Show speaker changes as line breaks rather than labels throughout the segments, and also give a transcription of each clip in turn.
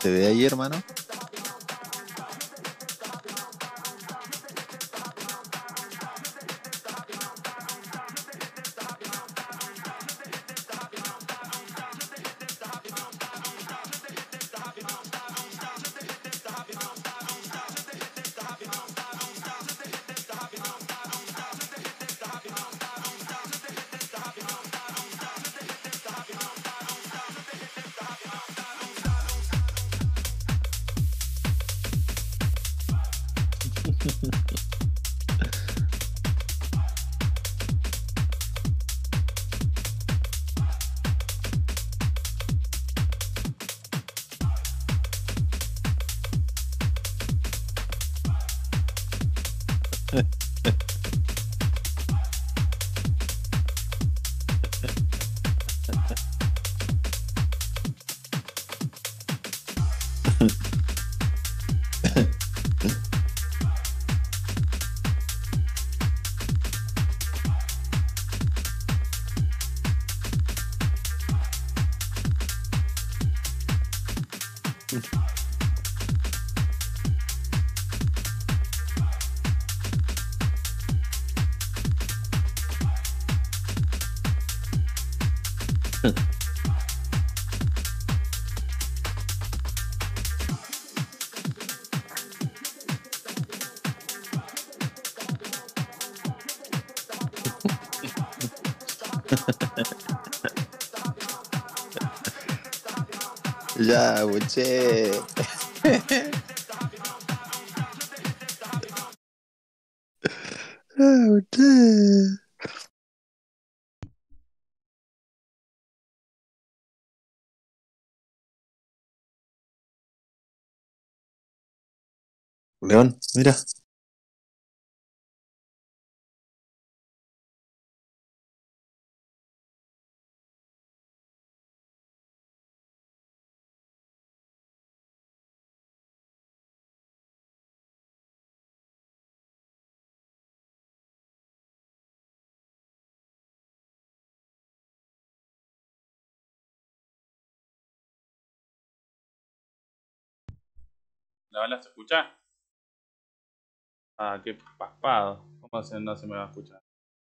te ve ahí, hermano? Ya, buche. Ah, buche. León, mira.
¿La bala se escucha? Ah, qué paspado. ¿Cómo no se me va a escuchar?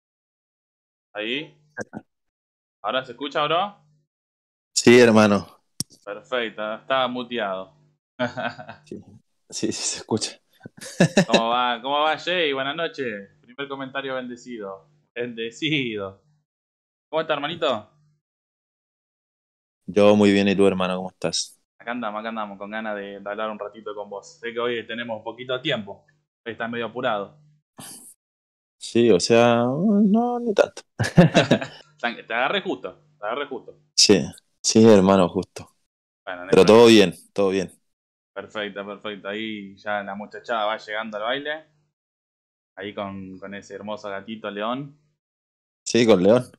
¿Ahí? ¿Ahora se escucha, bro?
Sí, hermano.
Perfecto, estaba muteado.
Sí, sí, sí se escucha.
¿Cómo va? ¿Cómo va, Jay? Buenas noches. Primer comentario bendecido. Bendecido. ¿Cómo está, hermanito?
Yo muy bien, ¿y tú, hermano, cómo estás?
Acá andamos, con ganas de hablar un ratito con vos. Sé que hoy tenemos poquito tiempo. Hoy estás medio apurado.
Sí, o sea, no, ni tanto.
Te agarré justo, te agarré justo.
Sí, sí, hermano, justo.
Bueno, no hay
Pero todo
problema.
bien, todo bien.
Perfecto, perfecto. Ahí ya la muchachada va llegando al baile. Ahí con ese hermoso gatito león.
Sí, con León.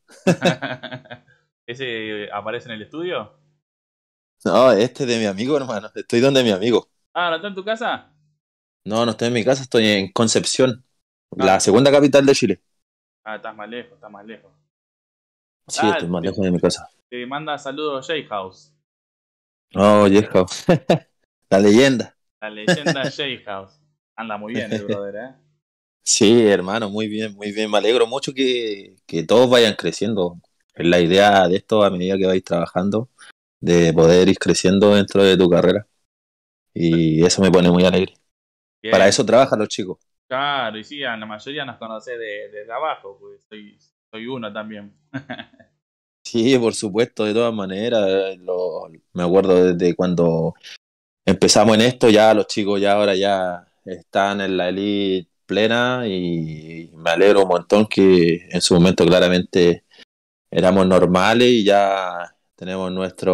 ¿Ese aparece en el estudio?
No, este es de mi amigo, hermano. Estoy donde mi amigo.
Ah, ¿no está en tu casa?
No, no estoy en mi casa, estoy en Concepción, la
Ah,
segunda capital de Chile.
estás más lejos, estás más lejos.
Sí,
Ah,
estoy más lejos de mi casa.
te manda saludos J House.
Oh, Yesca. La leyenda.
La leyenda J House. Anda muy bien el brother, ¿eh?
Sí, hermano, muy bien, muy bien. Me alegro mucho que todos vayan creciendo. Es la idea de esto a medida que vais trabajando, de poder ir creciendo dentro de tu carrera. Y eso me pone muy alegre. Para
Bien.
eso trabajan los chicos.
Claro, y sí, a la mayoría nos conoce desde abajo, pues soy uno también.
Sí, por supuesto, de todas maneras. Me acuerdo desde cuando empezamos en esto, ya los chicos ya ahora ya están en la elite plena y me alegro un montón que en su momento claramente éramos normales y ya tenemos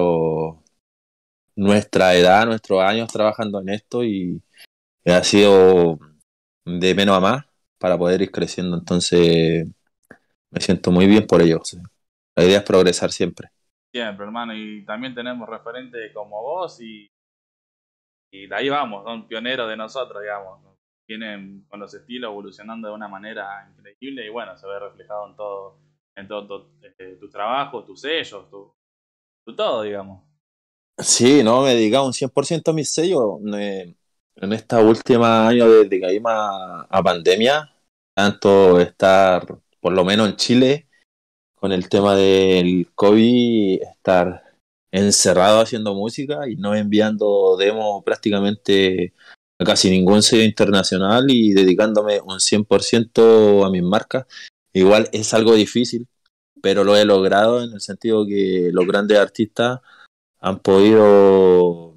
nuestra edad, nuestros años trabajando en esto y ha sido de menos a más para poder ir creciendo. Entonces me siento muy bien por ello. Sí. La idea es progresar siempre.
Siempre, hermano, y también tenemos referentes como vos y de ahí vamos, son pioneros de nosotros, digamos. Vienen con los estilos evolucionando de una manera increíble y bueno, se ve reflejado en todo tu trabajo, tus sellos, tu todo, digamos.
Sí, no, me dedicaba un 100% a mis sellos. En esta última año desde que caímos a pandemia, tanto estar, por lo menos en Chile, con el tema del COVID, estar encerrado haciendo música y no enviando demos prácticamente a casi ningún sello internacional y dedicándome un 100% a mis marcas. Igual es algo difícil, pero lo he logrado en el sentido que los grandes artistas han podido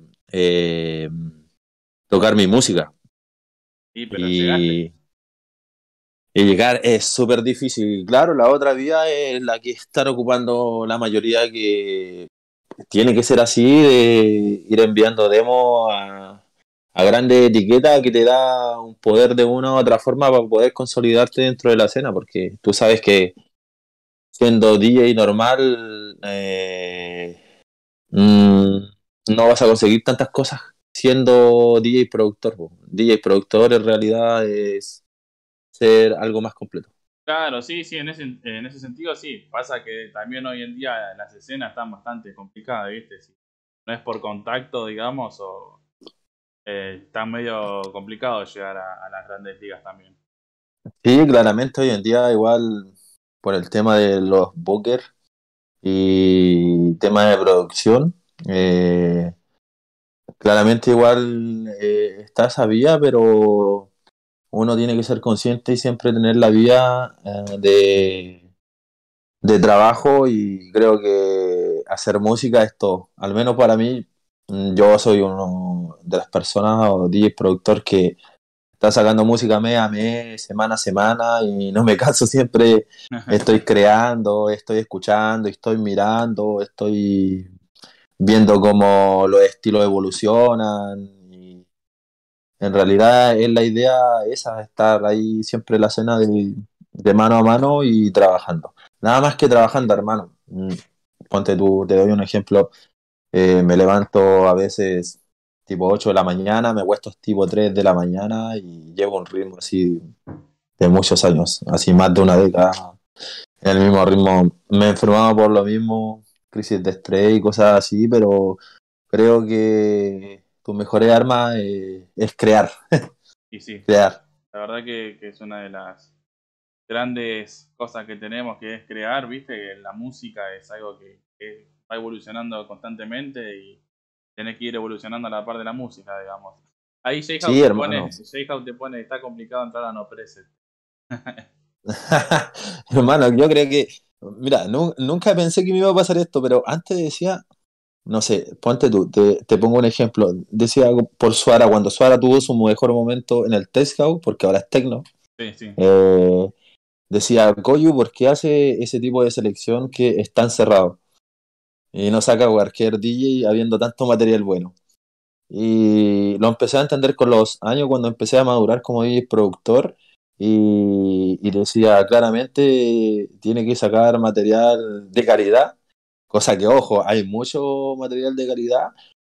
tocar mi música.
Sí, pero llegaste.
Y, y llegar es súper difícil. Claro, la otra vía es la que están ocupando la mayoría, que tiene que ser así, de ir enviando demos a grandes etiquetas, que te da un poder de una u otra forma para poder consolidarte dentro de la escena, porque tú sabes que siendo DJ normal, mm, no vas a conseguir tantas cosas siendo DJ productor, po. DJ productor en realidad es ser algo más completo.
Claro, sí, sí, en ese sentido sí. Pasa que también hoy en día las escenas están bastante complicadas, ¿viste? Si no es por contacto, digamos, o está medio complicado llegar a las grandes ligas también.
Sí, claramente hoy en día igual por el tema de los bookers y tema de producción, claramente igual está esa vía, pero uno tiene que ser consciente y siempre tener la vía de trabajo, y creo que hacer música es todo. Al menos para mí, yo soy uno de las personas o DJ productor que está sacando música mes a mes, semana a semana, y no me canso, siempre estoy creando, estoy escuchando, estoy mirando, estoy viendo cómo los estilos evolucionan. Y en realidad es la idea esa, estar ahí siempre en la escena de mano a mano y trabajando. Nada más que trabajando, hermano. Ponte tú, te doy un ejemplo. Me levanto a veces tipo 8 de la mañana, me acuesto tipo 3 de la mañana y llevo un ritmo así de muchos años, así más de una década en el mismo ritmo. Me he enfermado por lo mismo, crisis de estrés y cosas así, pero creo que tu mejor arma es crear,
Y sí,
crear.
la verdad que es una de las grandes cosas que tenemos, que es crear, ¿viste? Que la música es algo que va evolucionando constantemente y tenés que ir evolucionando a la par de la música, digamos. Ahí
Sí, hermano.
J-House te pone, está complicado entrar a No Preset.
Hermano, yo creo que, mira, nunca pensé que me iba a pasar esto, pero antes decía, no sé, ponte tú, te pongo un ejemplo. Decía algo por Suara, cuando Suara tuvo su mejor momento en el Test House, porque ahora es techno,
Sí, sí.
eh, decía, Koyu, ¿por qué hace ese tipo de selección que está encerrado y no saca cualquier DJ habiendo tanto material bueno? Y lo empecé a entender con los años, cuando empecé a madurar como DJ productor, y decía claramente tiene que sacar material de calidad, cosa que, ojo, hay mucho material de calidad,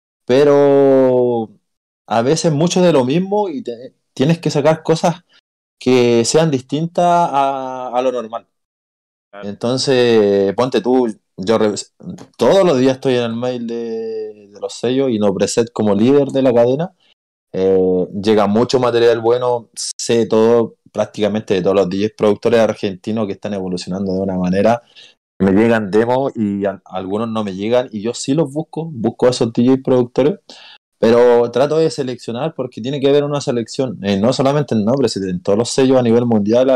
pero a veces mucho de lo mismo, y tienes que sacar cosas que sean distintas a lo normal.
Claro.
Entonces, ponte tú, todos los días estoy en el mail de los sellos y no preset como líder de la cadena. Llega mucho material bueno, sé todo prácticamente de todos los DJs productores argentinos que están evolucionando de una manera. Me llegan demos y algunos no me llegan, y yo sí los busco a esos DJs productores, pero trato de seleccionar porque tiene que haber una selección, no solamente en nombres, en todos los sellos a nivel mundial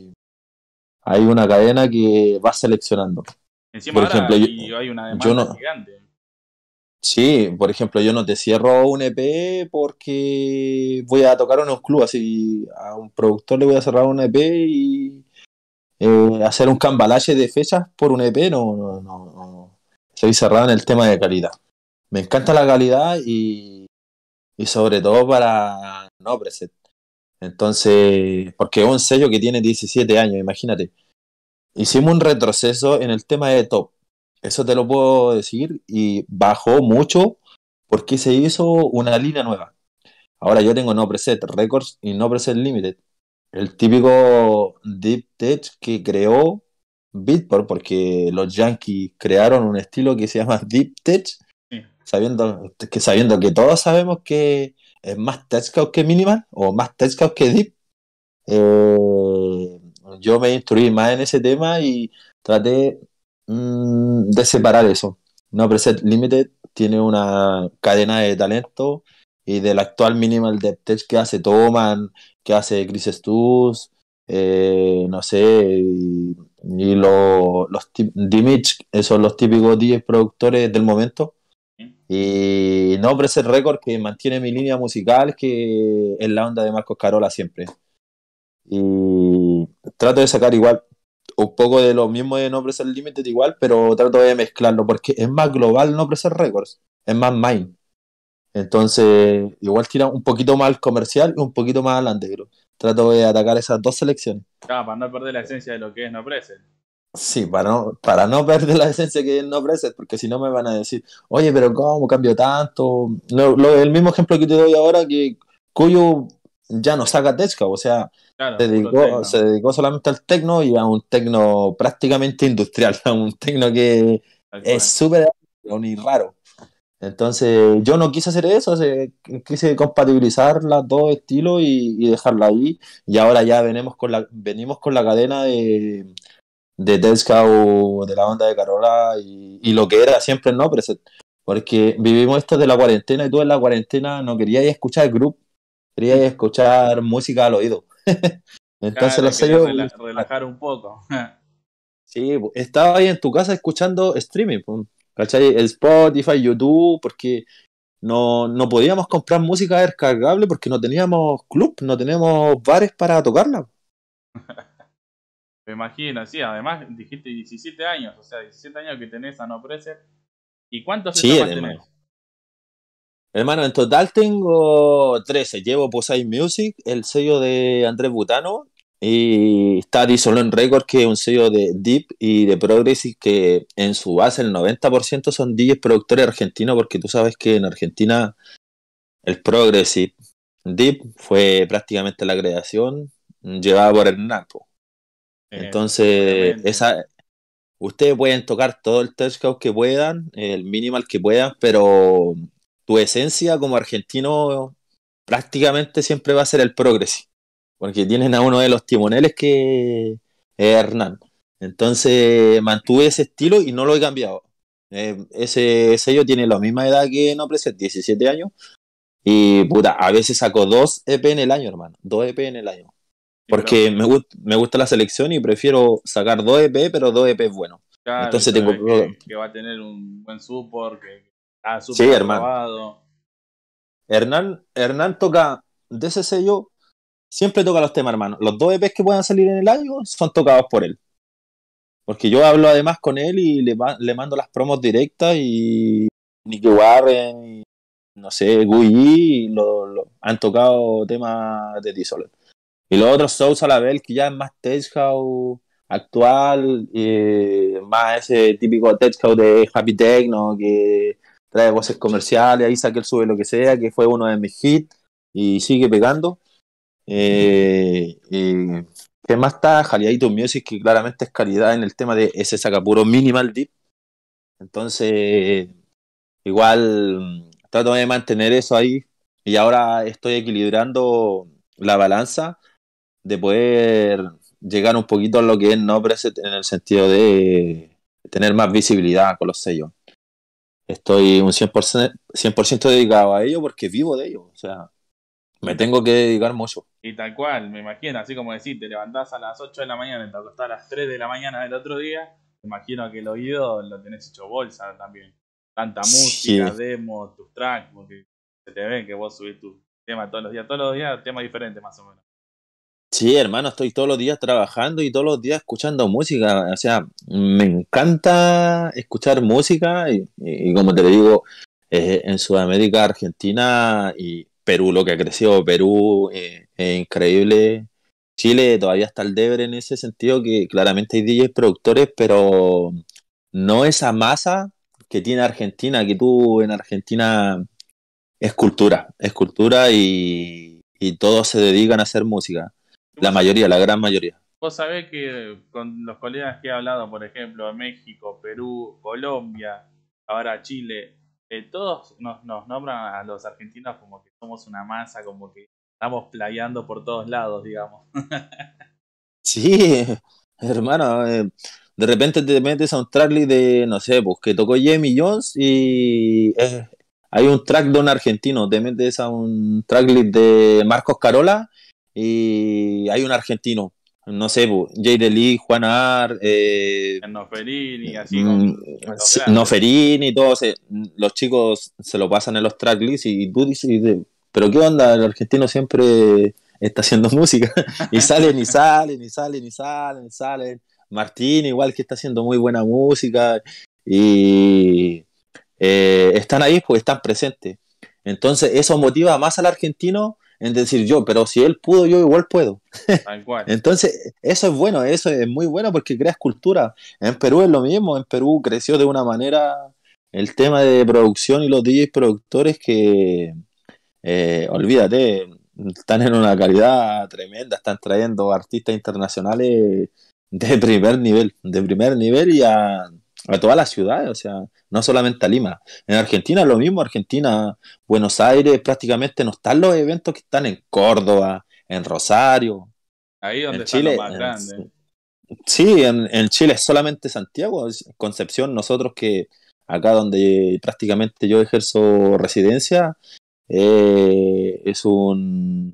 hay una cadena que va seleccionando.
Encima
Por ejemplo,
ahora y hay una
yo
demanda
no,
gigante.
sí, por ejemplo, yo no te cierro un EP porque voy a tocar en un club, así a un productor le voy a cerrar un EP y hacer un cambalache de fechas por un EP, no. Soy cerrado en el tema de calidad. Me encanta la calidad, y sobre todo para no preset. Entonces, porque es un sello que tiene 17 años, imagínate. Hicimos un retroceso en el tema de top. Eso te lo puedo decir, y bajó mucho porque se hizo una línea nueva. Ahora yo tengo No Preset Records y No Preset Limited. El típico Deep Tech que creó Beatport, porque los Yankees crearon un estilo que se llama Deep Tech,
Sí.
sabiendo que todos sabemos que es más Tech que Minimal o más Tech que Deep. Eh, yo me instruí más en ese tema y traté de separar eso. No Preset Limited tiene una cadena de talento y del actual Minimal Dev Tech que hace Toman, que hace Chris Stus, no sé, y Dimich, esos son los típicos 10 productores del momento. Y no Preset Record que mantiene mi línea musical, que es la onda de Marcos Carola siempre. Y trato de sacar igual un poco de lo mismo de No Preset Limited igual, pero trato de mezclarlo porque es más global No Preset Records, es más mine. Entonces, igual tira un poquito más al comercial y un poquito más al underground. Trato de atacar esas dos selecciones.
Claro, para no perder la esencia de lo que es No Present.
Sí, para no perder la esencia que es No Preset, porque si no me van a decir, oye, pero ¿cómo cambió tanto? El mismo ejemplo que te doy ahora, que Cuyo ya no saca Tezca, o sea,
Claro, puro
se
techno.
dedicó solamente al tecno y a un tecno prácticamente industrial, a un tecno que
Tal
es
cual.
súper y raro. Entonces, yo no quise hacer eso, quise compatibilizar los dos estilos y dejarla ahí. Y ahora ya venimos con la cadena de Tezcau, de la banda de Carola y lo que era siempre no preset. Porque vivimos esto de la cuarentena y tú en la cuarentena no querías escuchar group, querías escuchar música al oído. Entonces
Claro,
los
querer
sellos,
relajar un poco.
sí, estaba ahí en tu casa escuchando streaming, pues, ¿cachai? El Spotify, YouTube, porque no podíamos comprar música descargable porque no teníamos club, no teníamos bares para tocarla.
Me imagino, sí, además dijiste 17 años, o sea, 17 años que tenés a No Preset. ¿Y cuántos
Sí,
sellos más
hermano.
tenés?
Hermano, en total tengo 13. Llevo Posay Music, el sello de Andrés Butano, y está Disolent Records, que es un sello de Deep y de Progressive, que en su base el 90% son DJs productores argentinos, porque tú sabes que en Argentina el Progressive Deep fue prácticamente la creación llevada por Hernán, po. Entonces,
Obviamente.
ustedes pueden tocar todo el tech house que puedan, el minimal que puedan, pero tu esencia como argentino prácticamente siempre va a ser el progressive, porque tienen a uno de los timoneles que es Hernán. Entonces mantuve ese estilo y no lo he cambiado. Ese sello tiene la misma edad que No Preset, 17 años, y puta, a veces saco 2 EP en el año, hermano, 2 EP en el año.
Sí,
Porque me gusta la selección y prefiero sacar 2 EP, pero 2 EP buenos.
claro, y
Entonces tengo.
sabés que va a tener un buen support, que está
Sí,
súper
hermano.
aprobado.
Hernán toca de ese sello, siempre toca los temas, hermano. Los 2 EPs que puedan salir en el año son tocados por él. Porque yo hablo además con él y le mando las promos directas y Nicky Warren, y, no sé, Guyi, han tocado temas de Dissolve. Y los otros Souls a la vez, que ya es más tech house actual, más ese típico tech house de Happy Techno, que trae voces comerciales, ahí saque el sube lo que sea, que fue uno de mis hits y sigue pegando. ¿Qué más está? Jaliaito Music, que claramente es calidad en el tema de ese saca puro minimal deep. Entonces, igual trato de mantener eso ahí y ahora estoy equilibrando la balanza de poder llegar un poquito a lo que es no preset en el sentido de tener más visibilidad con los sellos. Estoy un 100% dedicado a ello porque vivo de ello. O sea, me tengo que dedicar mucho.
Y tal cual, me imagino, así como decís, te levantás a las 8 de la mañana y te acostás a las 3 de la mañana del otro día, me imagino que el oído lo tenés hecho bolsa también. Tanta
Sí,
música, demos, tus tracks, porque se te ve que vos subís tu tema todos los días, temas diferentes más o menos.
sí, hermano, estoy todos los días trabajando y todos los días escuchando música. O sea, me encanta escuchar música y como te lo digo, en Sudamérica, Argentina y Perú, lo que ha crecido Perú es increíble. Chile todavía está al deber en ese sentido, que claramente hay DJs productores, pero no esa masa que tiene Argentina, que tú en Argentina es cultura y todos se dedican a hacer música.
Y
La
vos sabés,
mayoría, la gran mayoría.
vos sabés que con los colegas que he hablado, por ejemplo, México, Perú, Colombia, ahora Chile, todos nos nombran a los argentinos como que somos una masa, como que estamos playando por todos lados, digamos.
Sí, hermano, de repente te metes a un tracklist de, no sé, pues que tocó Jamie Jones y hay un track de un argentino, te metes a un tracklist de Marcos Carola y hay un argentino, no sé, pues, Jay Lee, Juan Ar,
En Noferini, así
mm,
con los
sí,
grandes.
Noferini, todos, los chicos se lo pasan en los tracklists y tú dices, pero ¿qué onda? El argentino siempre está haciendo música y salen y salen y salen y salen y salen. Martín igual que está haciendo muy buena música y están ahí porque están presentes. Entonces eso motiva más al argentino en decir yo, pero si él pudo, yo igual puedo.
Tal cual.
Entonces, eso es bueno, eso es muy bueno porque creas cultura. En Perú es lo mismo, en Perú creció de una manera el tema de producción y los DJs productores que, olvídate, están en una calidad tremenda, están trayendo artistas internacionales de primer nivel y a todas las ciudades, o sea, no solamente a Lima. En Argentina lo mismo, Argentina, Buenos Aires, prácticamente no están los eventos que están en Córdoba, en Rosario.
Ahí
En
donde están los
Chile,
más grandes.
sí, en Chile es solamente Santiago, Concepción, nosotros que acá donde prácticamente yo ejerzo residencia, es un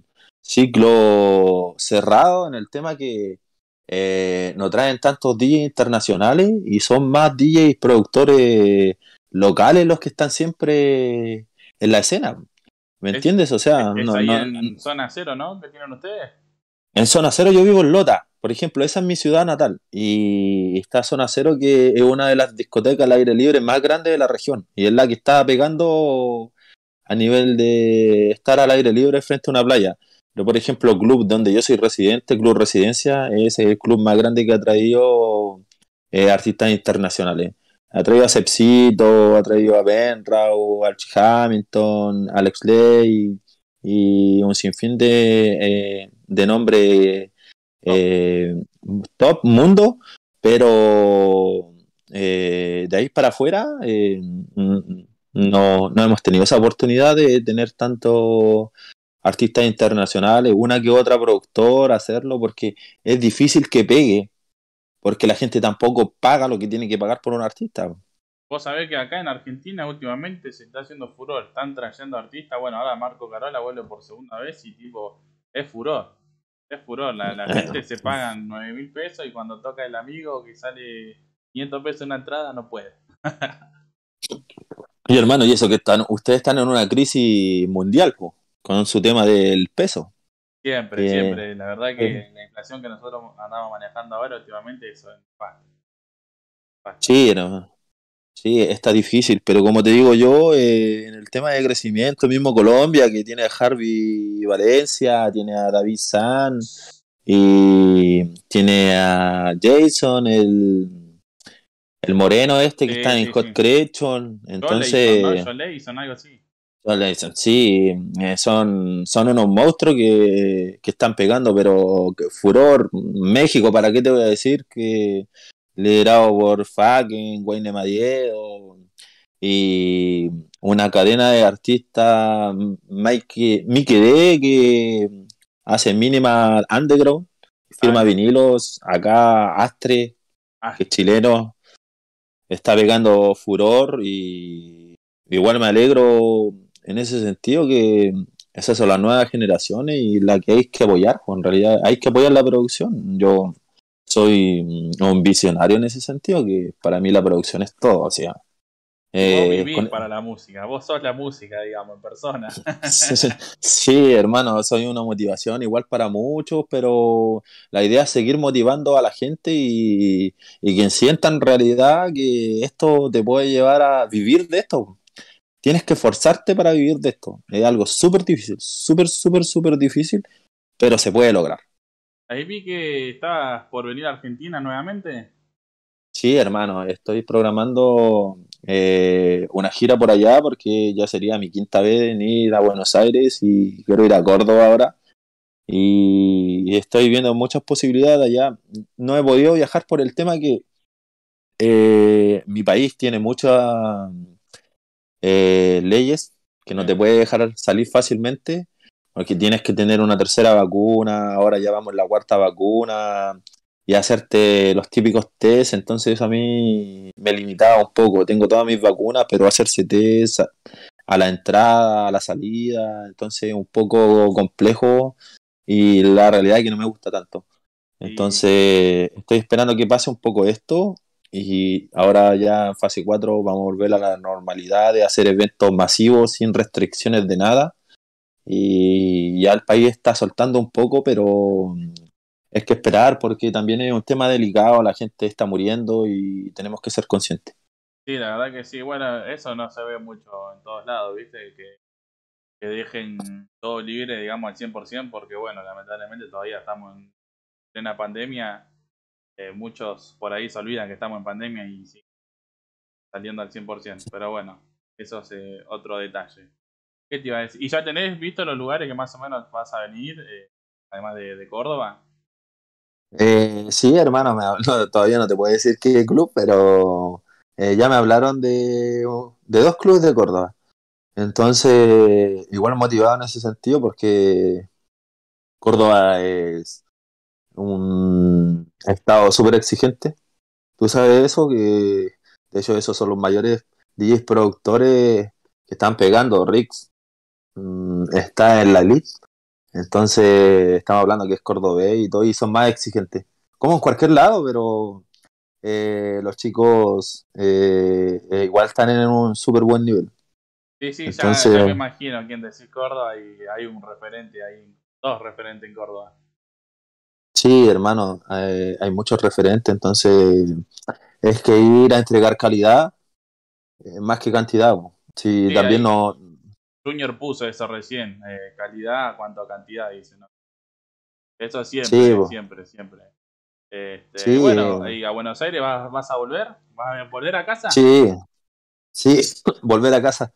ciclo cerrado en el tema que no traen tantos DJs internacionales y son más DJs productores locales los que están siempre en la escena. ¿Me
Es,
entiendes? O sea,
es ahí en zona cero, ¿no? ¿Qué tienen ustedes?
en Zona Cero yo vivo en Lota, por ejemplo, esa es mi ciudad natal. Y está Zona Cero que es una de las discotecas al aire libre más grandes de la región. Y es la que está pegando a nivel de estar al aire libre frente a una playa. Pero por ejemplo, club donde yo soy residente, Club Residencia, es el club más grande que ha traído artistas internacionales. Ha traído a Sepsito, ha traído a Benrau, Archie Hamilton, Alex Lay y un sinfín de nombres
Top.
eh, top mundo, pero de ahí para afuera no hemos tenido esa oportunidad de tener tantos artistas internacionales, una que otra productora, hacerlo, porque es difícil que pegue, porque la gente tampoco paga lo que tiene que pagar por un artista.
Vos sabés que acá en Argentina últimamente se está haciendo furor. Están trayendo artistas. Bueno, ahora Marco Carola vuelve por segunda vez y tipo, es furor. Es furor. La gente se pagan 9.000 pesos y cuando toca el amigo que sale 500 pesos una entrada no puede.
Y hermano, y eso que ustedes están en una crisis mundial, po, con su tema del peso.
Siempre,
Que,
siempre. La verdad
eh,
que la inflación que nosotros andamos manejando ahora últimamente eso es basta, basta.
sí, no, sí, está difícil, pero como te digo yo, en el tema de crecimiento, mismo Colombia, que tiene a Harvey Valencia, tiene a David San y tiene a Jason, el moreno este que
Sí,
está en
sí,
Hot
sí.
Creation,
Joleison, ¿no?
entonces,
Joleison, algo así.
sí, son unos monstruos que están pegando, pero furor, México, ¿para qué te voy a decir? Que liderado por Fucking, Wayne Madiedo y una cadena de artistas, Mickey D, que hace mínima underground,
Ah,
firma vinilos, acá Astre, que es
Astre.
chileno, está pegando furor y igual me alegro en ese sentido que esas son las nuevas generaciones y la que hay que apoyar, pues en realidad hay que apoyar la producción. Yo soy un visionario en ese sentido, que para mí la producción es todo, o sea,
Y vos
eh,
vivís
con-
para la música, vos sos la música, digamos, en persona.
sí, hermano, soy una motivación igual para muchos, pero la idea es seguir motivando a la gente y que sientan en realidad que esto te puede llevar a vivir de esto. Tienes que forzarte para vivir de esto. Es algo súper difícil, súper, súper, súper difícil, pero se puede lograr.
Ahí vi que estabas por venir a Argentina nuevamente.
Sí, hermano, estoy programando una gira por allá porque ya sería mi quinta vez en ir a Buenos Aires y quiero ir a Córdoba ahora. Y estoy viendo muchas posibilidades allá. No he podido viajar por el tema que mi país tiene mucha leyes que no te puede dejar salir fácilmente, porque tienes que tener una tercera vacuna, ahora ya vamos en la cuarta vacuna, y hacerte los típicos test, entonces eso a mí me limitaba un poco. Tengo todas mis vacunas, pero hacerse test a la entrada, a la salida, entonces un poco complejo y la realidad es que no me gusta tanto.
Y
Entonces estoy esperando que pase un poco esto y ahora ya en fase 4 vamos a volver a la normalidad de hacer eventos masivos sin restricciones de nada y ya el país está soltando un poco, pero es que esperar porque también es un tema delicado, la gente está muriendo y tenemos que ser conscientes.
sí, la verdad que sí. Bueno, eso no se ve mucho en todos lados, ¿viste? Que dejen todo libre, digamos, al 100%, porque bueno, lamentablemente todavía estamos en plena pandemia. Muchos por ahí se olvidan que estamos en pandemia y siguen saliendo al 100%. Pero bueno, eso es otro detalle. ¿Qué te iba a decir? ¿Y ya tenés visto los lugares que más o menos vas a venir, además de Córdoba?
Sí, hermano, todavía no te puedo decir qué club, pero ya me hablaron de dos clubes de Córdoba. Entonces, igual motivado en ese sentido porque Córdoba es un estado súper exigente. Tú sabes eso, que de hecho esos son los mayores DJs productores que están pegando. Rix está en la elite, entonces estamos hablando que es cordobés y todo, y son más exigentes. Como en cualquier lado, pero los chicos igual están en un súper buen nivel.
Sí, sí, ya
Entonces,
me imagino quién decís Córdoba y hay un referente, hay dos referentes en Córdoba.
sí, hermano, hay muchos referentes, entonces es que ir a entregar calidad más que cantidad. Po. Sí,
Sí,
también
ahí
no.
Junior puso eso recién, calidad cuanto a cantidad, dice, ¿no? Eso
Sí,
siempre,
po.
siempre, siempre.
Sí,
Bueno, ¿y a Buenos Aires vas a volver? ¿Vas a volver a casa?
sí, sí, volver a casa.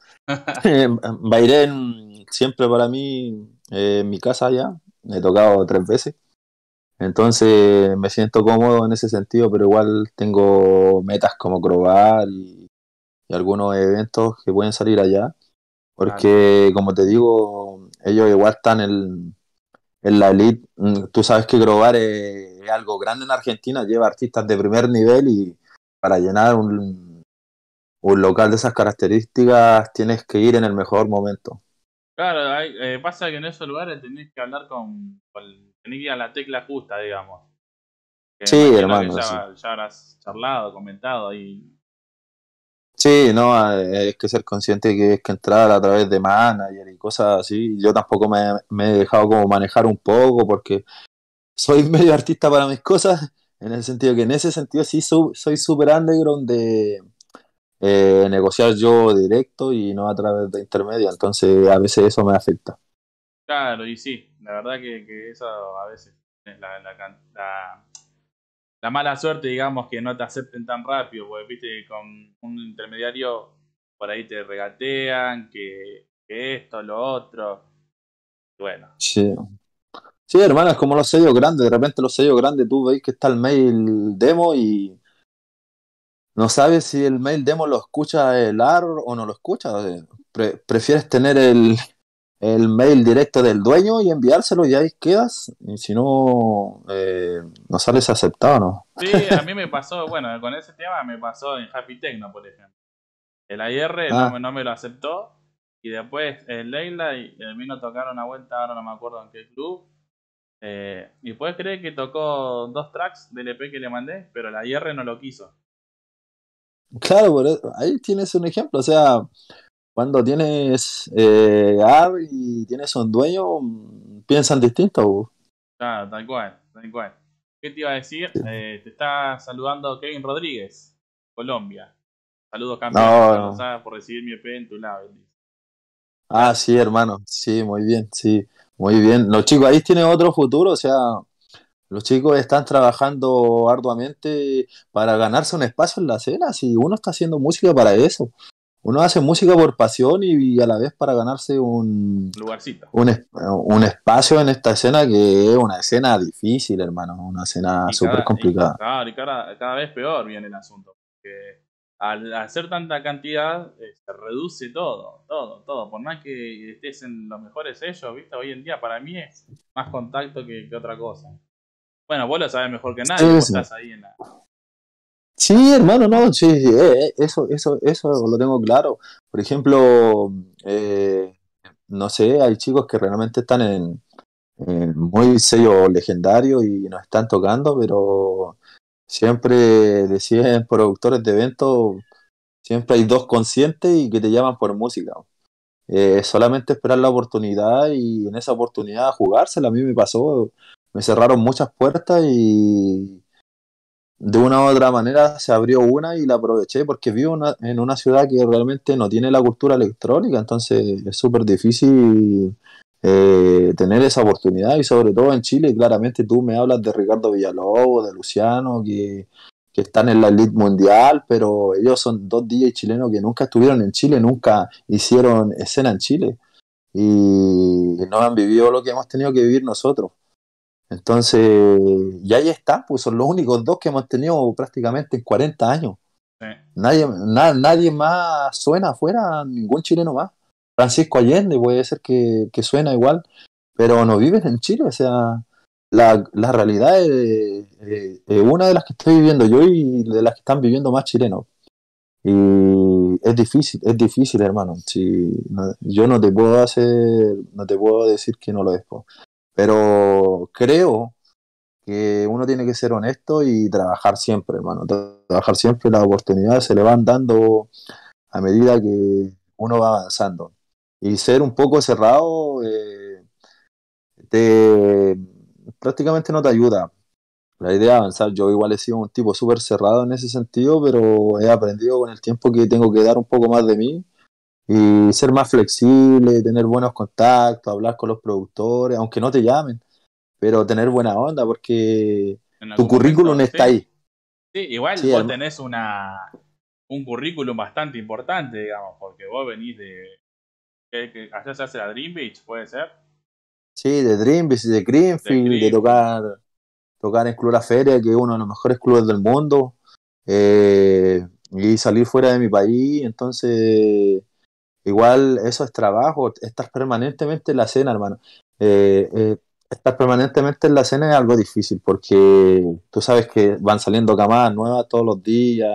Bairén siempre para mí, mi casa ya, me he tocado 3 veces, entonces me siento cómodo en ese sentido, pero igual tengo metas como Crobar y algunos eventos que pueden salir allá,
Claro.
porque como te digo, ellos igual están en la elite. Tú sabes que Crobar es algo grande en Argentina, lleva artistas de primer nivel y para llenar un local de esas características tienes que ir en el mejor momento.
Claro, pasa que en esos lugares tenés que hablar tenés que ir a la tecla justa, digamos. Que me
Sí,
imagino que
hermano, sí.
ya habrás charlado, comentado y...
Sí, no, hay que ser consciente que es que entrar a través de manager y cosas así. Yo tampoco me he dejado como manejar un poco porque soy medio artista para mis cosas, en el sentido que en ese sentido sí soy super underground de negociar yo directo y no a través de intermedia, entonces a veces eso me afecta.
Claro, y sí, la verdad que eso a veces es la mala suerte, digamos, que no te acepten tan rápido, porque viste, con un intermediario por ahí te regatean, que esto, lo otro. Bueno,
Sí. Sí, hermano, es como los sellos grandes, de repente los sellos grandes tú veis que está el mail demo y no sabes si el mail demo lo escucha el AR o no lo escucha. O sea, prefieres tener el mail directo del dueño y enviárselo y ahí quedas. Y si no, no sales aceptado, ¿no?
sí, a mí me pasó, bueno, con ese tema me pasó en Happy Techno, por ejemplo. El AR
Ah,
no me lo aceptó y después el Leila y el vino a tocar una vuelta, ahora no me acuerdo en qué club. Y puedes creer que tocó dos tracks del EP que le mandé, pero la IR no lo quiso.
claro, ahí tienes un ejemplo. O sea, cuando tienes AR y tienes un dueño, piensan distinto. Bu.
Claro, tal cual, tal cual. ¿Qué te iba a decir?
Sí.
Te está saludando Kevin Rodríguez, Colombia. Saludos campeón,
No,
muchas
no.
gracias por recibir mi EP en tu lado.
Ah, sí, hermano. Sí, muy bien, sí, muy bien. Los chicos ahí tienen otro futuro, o sea, los chicos están trabajando arduamente para ganarse un espacio en la escena. Si uno está haciendo música para eso, uno hace música por pasión y a la vez para ganarse
Lugarcito.
un espacio en esta escena que es una escena difícil, hermano, una escena súper complicada.
Claro, y cada vez peor viene el asunto. al hacer tanta cantidad, se reduce todo, todo, todo. Por más que estés en los mejores sellos, ¿viste? Hoy en día para mí es más contacto que otra cosa. Bueno, vos lo sabés mejor que nadie,
Sí,
vos
sí.
estás ahí en la...
Sí, hermano, no, sí, sí, eso lo tengo claro. Por ejemplo, no sé, hay chicos que realmente están en muy sellos legendarios y nos están tocando, pero siempre decían productores de eventos, siempre hay dos conscientes y que te llaman por música. Solamente esperar la oportunidad y en esa oportunidad jugársela. A mí me pasó, me cerraron muchas puertas y de una u otra manera se abrió una y la aproveché porque vivo en una ciudad que realmente no tiene la cultura electrónica, entonces es súper difícil tener esa oportunidad y sobre todo en Chile, claramente tú me hablas de Ricardo Villalobos, de Luciano, que están en la elite mundial, pero ellos son dos DJs chilenos que nunca estuvieron en Chile, nunca hicieron escena en Chile y no han vivido lo que hemos tenido que vivir nosotros. Entonces, y ahí está, pues son los únicos dos que hemos tenido prácticamente en 40 años. Nadie más suena afuera, ningún chileno más. Francisco Allende puede ser que suena igual, pero no viven en Chile, o sea, la realidad es una de las que estoy viviendo yo y de las que están viviendo más chilenos. Y es difícil, hermano. Si, yo no te puedo no te puedo decir que no lo es, po. Pero creo que uno tiene que ser honesto y trabajar siempre, hermano. Trabajar siempre, las oportunidades se le van dando a medida que uno va avanzando. Y ser un poco cerrado te, prácticamente no te ayuda. La idea es avanzar. Yo igual he sido un tipo súper cerrado en ese sentido, pero he aprendido con el tiempo que tengo que dar un poco más de mí y ser más flexible, tener buenos contactos, hablar con los productores, aunque no te llamen, pero tener buena onda porque
En
tu
algún
currículum
momento,
está
sí.
ahí.
Sí, igual
Sí,
vos
hermano.
tenés un currículum bastante importante, digamos, porque vos venís de... que allá se hace la Dream Beach, ¿puede ser?
Sí, de Dreambeat, de
De
Greenfield, de
Greenfield.
tocar en Club La Feria, que es uno de los mejores clubes del mundo, y salir fuera de mi país, entonces igual eso es trabajo, estar permanentemente en la escena, hermano. Estar permanentemente en la escena es algo difícil porque tú sabes que van saliendo camadas nuevas todos los días,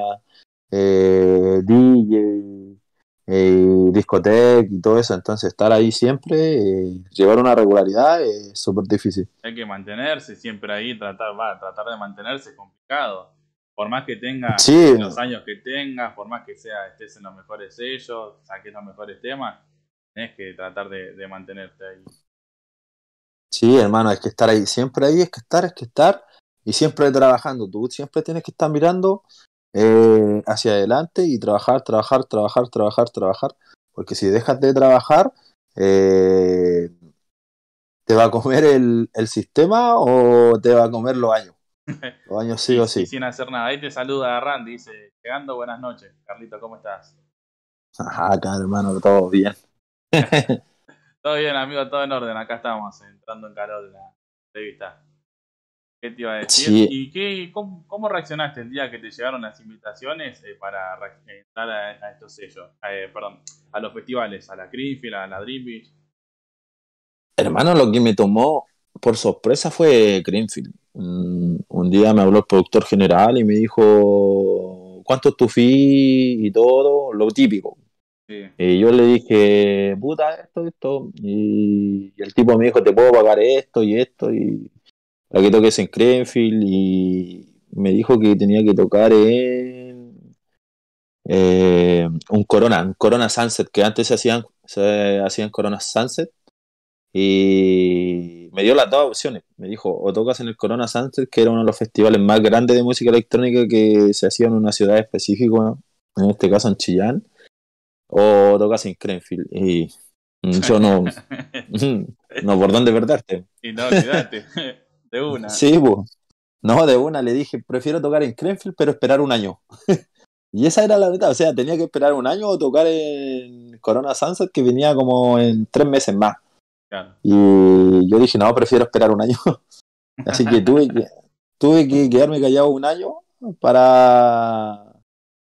DJ, discoteca y todo eso, entonces estar ahí siempre, llevar una regularidad es súper difícil.
Hay que mantenerse siempre ahí, tratar de mantenerse es complicado. Por más que tengas
Sí,
los años que tengas, por más que estés en los mejores sellos, saques los mejores temas, tenés que tratar de mantenerte ahí.
sí, hermano, hay que estar ahí, siempre ahí, es que estar y siempre trabajando. Tú siempre tienes que estar mirando hacia adelante y trabajar, trabajar, trabajar, trabajar, trabajar. Porque si dejas de trabajar, eh, te va a comer el sistema o te va a comer los años. Los años sí o
Y
sí.
sin hacer nada. Ahí te saluda Randy, dice, llegando, buenas noches. Carlito, ¿cómo estás?
Ajá, acá, hermano, todo bien.
Todo bien, amigo, todo en orden. Acá estamos, entrando en calor de la entrevista. ¿Qué te iba a decir?
Sí,
¿Y cómo reaccionaste el día que te llegaron las invitaciones para entrar a estos sellos? Perdón, a los festivales, a la Greenfield, a la Dream Beach.
hermano, lo que me tomó por sorpresa fue Greenfield. Un día me habló el productor general y me dijo, ¿cuánto es tu fee y todo? Lo típico.
Sí.
Y yo le dije, puta, esto. Y el tipo me dijo, te puedo pagar esto y esto. Y la que toques en Greenfield. Y me dijo que tenía que tocar en un Corona Sunset, que antes se hacían Corona Sunset. Y me dio las dos opciones. Me dijo, o tocas en el Corona Sunset, que era uno de los festivales más grandes de música electrónica que se hacía en una ciudad específica, ¿no? En este caso en Chillán, o tocas en Crenfield. Y yo no, no por dónde perderte.
Y no, olvídate, de una.
Sí, pues. No, de una le dije, prefiero tocar en Crenfield, pero esperar un año. Y esa era la verdad, o sea, tenía que esperar un año o tocar en Corona Sunset, que venía como en 3 meses más.
Claro.
Y yo dije, no, prefiero esperar un año. Así que tuve que quedarme callado un año para,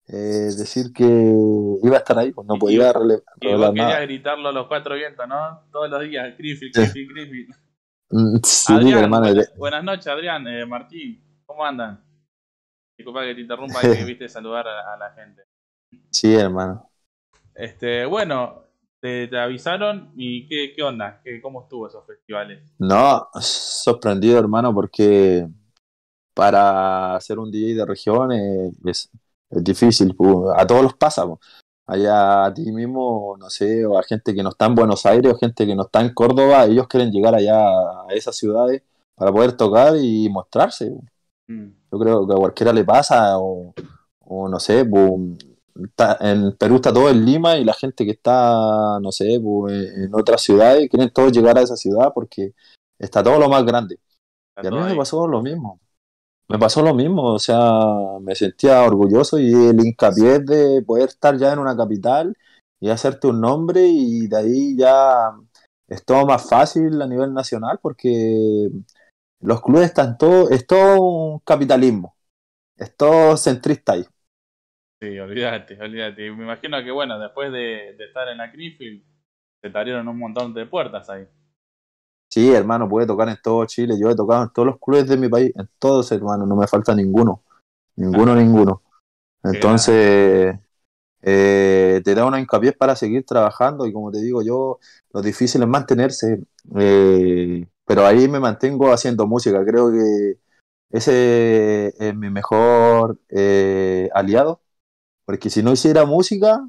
decir que iba a estar ahí, pues no
Y, y,
podía
y vos
revelar
querías
nada.
gritarlo a los cuatro vientos, ¿no? Todos los días, Griffith,
Sí,
Griffith, Griffith.
sí,
Adrián,
hermano.
buenas noches, Adrián, Martín, ¿cómo andan? Disculpa que te interrumpa y que viste saludar a la gente.
Sí, hermano.
Bueno, te avisaron y ¿qué onda? ¿Cómo estuvo esos festivales?
No, sorprendido, hermano, porque para ser un DJ de región es difícil, pu. A todos los pasa, pu. Allá a ti mismo, no sé, o a gente que no está en Buenos Aires o gente que no está en Córdoba, ellos quieren llegar allá a esas ciudades para poder tocar y mostrarse, pu.
Mm,
Yo creo que a cualquiera le pasa, o no sé, pu, en Perú está todo en Lima y la gente que está, no sé, pu, en otras ciudades, quieren todos llegar a esa ciudad porque está todo lo más grande.
está
Y a mí
todo
me
ahí.
pasó lo mismo. Me pasó lo mismo, o sea, me sentía orgulloso y el hincapié de poder estar ya en una capital y hacerte un nombre y de ahí ya es todo más fácil a nivel nacional porque los clubes están todo, es todo un capitalismo, es todo centrista ahí.
Sí, olvídate, olvídate. Me imagino que, bueno, después de estar en la Greenfield, se te abrieron un montón de puertas ahí.
Sí, hermano, puede tocar en todo Chile, yo he tocado en todos los clubes de mi país, en todos, hermano, no me falta ninguno, ninguno, ninguno.
Qué grande.
Entonces, te da una hincapié para seguir trabajando y como te digo yo, lo difícil es mantenerse, pero ahí me mantengo haciendo música, creo que ese es mi mejor aliado, porque si no hiciera música,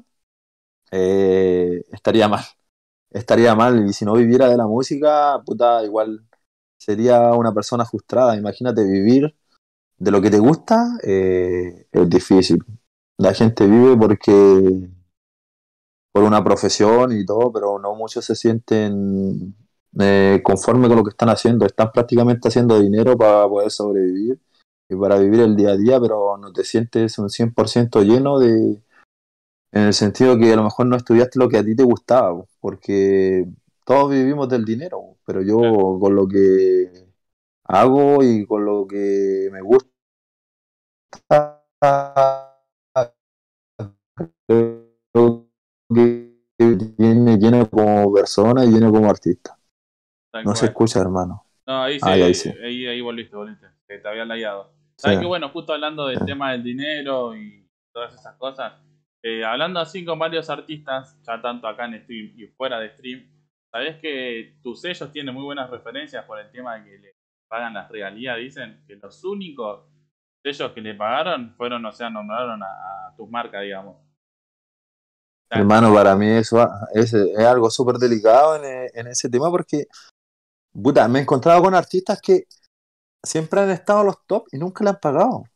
estaría mal y si no viviera de la música, puta, igual sería una persona frustrada, imagínate vivir de lo que te gusta, es difícil. La gente vive porque por una profesión y todo, pero no muchos se sienten conformes con lo que están haciendo. Están prácticamente haciendo dinero para poder sobrevivir y para vivir el día a día, pero no te sientes un 100% lleno en el sentido que a lo mejor no estudiaste lo que a ti te gustaba, po, porque todos vivimos del dinero, po, pero
Claro.
yo con lo que hago y con lo que me gusta, creo que lleno como persona y lleno como artista.
Tal
No se
cual.
escucha, hermano.
No,
Ahí sí.
ahí volviste, que te había layado.
Sí,
Sabes que bueno, justo hablando
sí.
del tema del dinero y todas esas cosas, hablando así con varios artistas, ya tanto acá en stream y fuera de stream, sabes que tus sellos tienen muy buenas referencias por el tema de que le pagan las regalías, dicen que los únicos sellos que le pagaron fueron, o sea, nombraron a tus marcas, digamos. O sea,
Hermano, para mí eso es algo súper delicado en ese tema porque puta, me he encontrado con artistas que siempre han estado a los top y nunca le han pagado.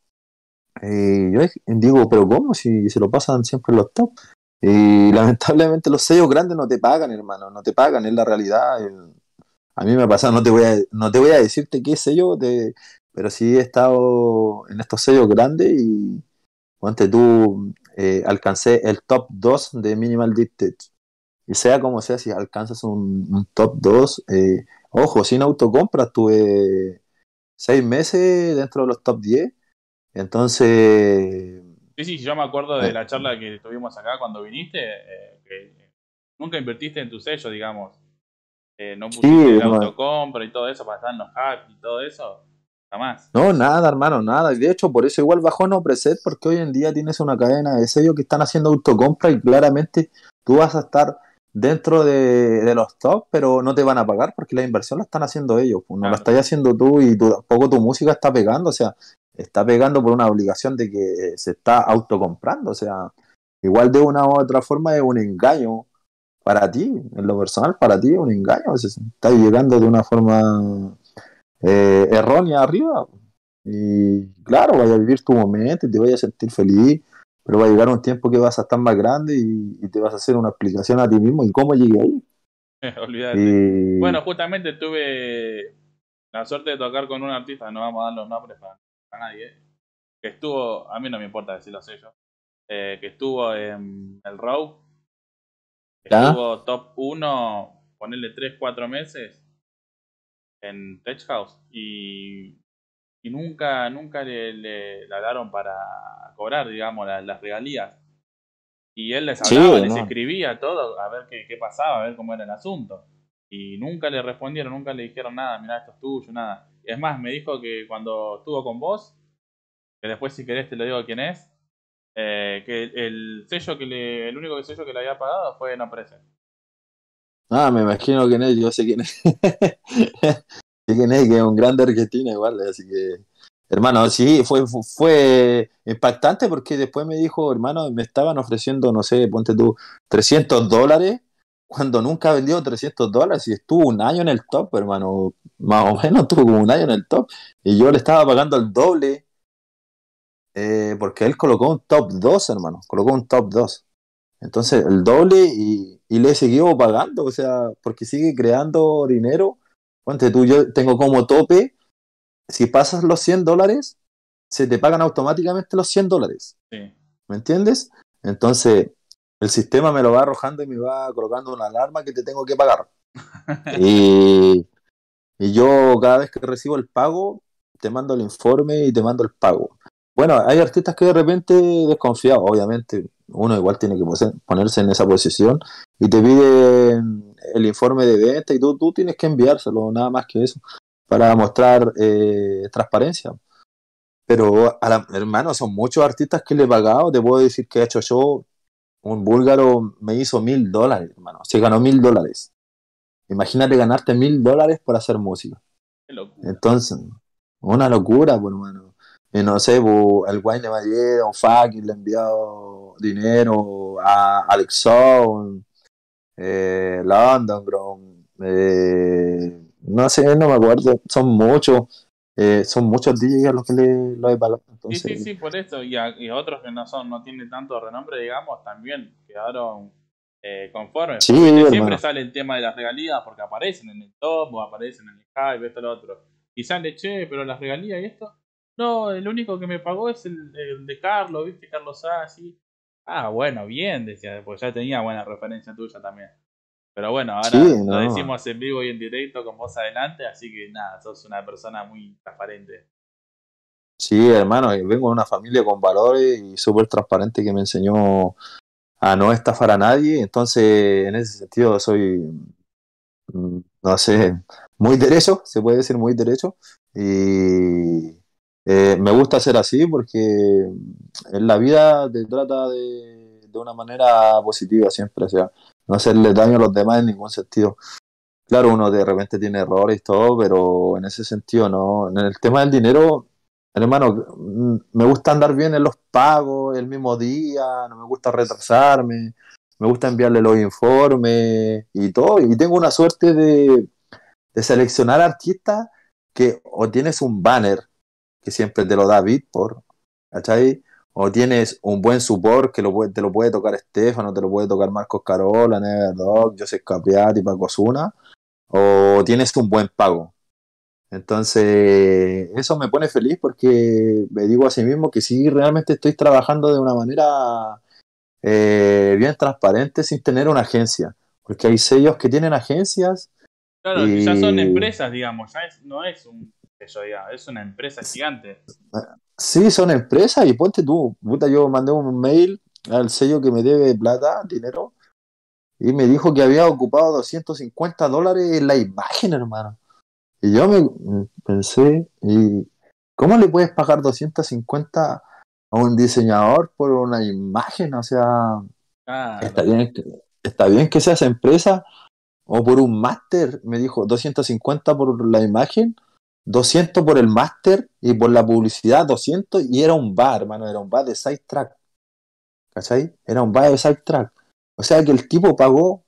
Yo digo, pero ¿cómo? Si se lo pasan siempre en los top. Y lamentablemente los sellos grandes no te pagan, hermano, no te pagan, es la realidad. A mí me ha pasado, no te voy a decirte qué sello, pero sí he estado en estos sellos grandes y ponte tú, alcancé el top 2 de Minimal Dictate. Y sea como sea, si alcanzas un top 2 ojo, sin autocompra, tuve 6 meses dentro de los top 10. Entonces,
sí, sí, yo me acuerdo de
eh,
la charla que tuvimos acá cuando viniste, que nunca invertiste en tu sello, digamos. No
sí,
pusiste el
no,
autocompra y todo eso para estar en los hacks y todo eso. Jamás.
no, nada, hermano, nada. Y de hecho, por eso igual bajó No Preset, porque hoy en día tienes una cadena de sellos que están haciendo autocompra y claramente tú vas a estar dentro de los top, pero no te van a pagar porque la inversión la están haciendo ellos, pues no la
Claro.
estás haciendo tú y tampoco tu música está pegando, o sea, está pegando por una obligación de que se está autocomprando, o sea, igual de una u otra forma es un engaño para ti, en lo personal, para ti es un engaño, o sea, estás llegando de una forma errónea arriba. Y claro, vaya a vivir tu momento y te vaya a sentir feliz, pero va a llegar un tiempo que vas a estar más grande y te vas a hacer una explicación a ti mismo y cómo llegué ahí.
Olvídate.
Y
Bueno, justamente tuve la suerte de tocar con un artista, no vamos a dar los nombres para nadie, que estuvo, a mí no me importa decir los sellos, que estuvo en el Raw,
ya,
estuvo top uno ponerle 3 4 meses en Tech House. Y y nunca le hablaron para cobrar, digamos, las regalías. Y él les
Sí,
hablaba, les
no.
escribía todo, a ver qué pasaba, a ver cómo era el asunto. Y nunca le respondieron, nunca le dijeron nada, mirá, esto es tuyo, nada. Y es más, me dijo que cuando estuvo con vos, que después si querés te lo digo quién es, que el único sello que le había pagado fue No Present.
Ah, me imagino quién es, yo sé quién es. Sé quién es, que es un grande argentino igual, así que, hermano, sí, fue impactante porque después me dijo, hermano, me estaban ofreciendo, no sé, ponte tú, $300, cuando nunca vendió $300 y estuvo un año en el top, hermano, más o menos estuvo como un año en el top, y yo le estaba pagando el doble, porque él colocó un top 2, hermano, colocó un top 2. Entonces, el doble y le he seguido pagando, o sea, porque sigue creando dinero. Ponte tú, yo tengo como tope, si pasas los $100, se te pagan automáticamente los $100,
Sí.
¿me entiendes? Entonces, el sistema me lo va arrojando y me va colocando una alarma que te tengo que pagar. Y, y yo cada vez que recibo el pago, te mando el informe y te mando el pago. Bueno, hay artistas que de repente desconfiados, obviamente, uno igual tiene que ponerse en esa posición y te piden el informe de venta y tú tienes que enviárselo, nada más que eso, para mostrar transparencia. Pero, hermano, son muchos artistas que le he pagado, te puedo decir que he hecho yo, un búlgaro me hizo $1.000, hermano, se ganó $1.000. Imagínate ganarte $1.000 por hacer música.
Qué locura.
Entonces, una locura, pues, hermano. Y no sé, pues, el Wayne Mayer o Fucking le ha enviado dinero a Alex Zone, London, bro. No sé, no me acuerdo. Son muchos DJs a los que lo he pagado.
Sí,
Entonces,
sí, sí, por eso. Y a otros que no tienen tanto renombre, digamos, también quedaron conformes.
sí,
Porque, viste, siempre
hermano.
sale el tema de las regalías porque aparecen en el top o aparecen en el hype, esto, lo otro. Y sale, che, pero las regalías y esto. No, el único que me pagó es el de Carlos, viste, Carlos A, así. Ah, bueno, bien, decía, pues ya tenía buena referencia tuya también. Pero bueno,
Sí,
ahora lo
no.
decimos en vivo y en directo con vos adelante, así que nada, sos una persona muy transparente.
Sí, hermano. Vengo de una familia con valores y súper transparente que me enseñó a no estafar a nadie. Entonces, en ese sentido, soy no sé, muy derecho, se puede decir muy derecho. Y me gusta ser así porque en la vida te trata de una manera positiva siempre, o sea, no hacerle daño a los demás en ningún sentido. Claro, uno de repente tiene errores y todo, pero en ese sentido no. En el tema del dinero, hermano, me gusta andar bien en los pagos el mismo día, no me gusta retrasarme, me gusta enviarle los informes y todo. Y tengo una suerte de seleccionar artistas que o tienes un banner que siempre te lo da Beatport, ¿cachai? O tienes un buen support que te lo puede tocar Estefano, te lo puede tocar Marcos Carola, Neverdog, Joseph Capriati, Paco Osuna, o tienes un buen pago. Entonces, eso me pone feliz porque me digo a sí mismo que sí, realmente estoy trabajando de una manera bien transparente sin tener una agencia. Porque hay sellos que tienen agencias
Claro, que ya son
y
empresas, digamos, no es un sello, digamos, es una empresa gigante.
sí, son empresas y ponte tú, puta, yo mandé un mail al sello que me debe plata, dinero, y me dijo que había ocupado $250 en la imagen, hermano. Y yo me pensé, ¿y cómo le puedes pagar 250 a un diseñador por una imagen? O sea, está
Claro.
bien, está bien que seas empresa o por un máster. Me dijo 250 por la imagen, 200 por el máster y por la publicidad 200 y era un bar, hermano, era un bar de side track, ¿cachai? Era un bar de side track. O sea que el tipo pagó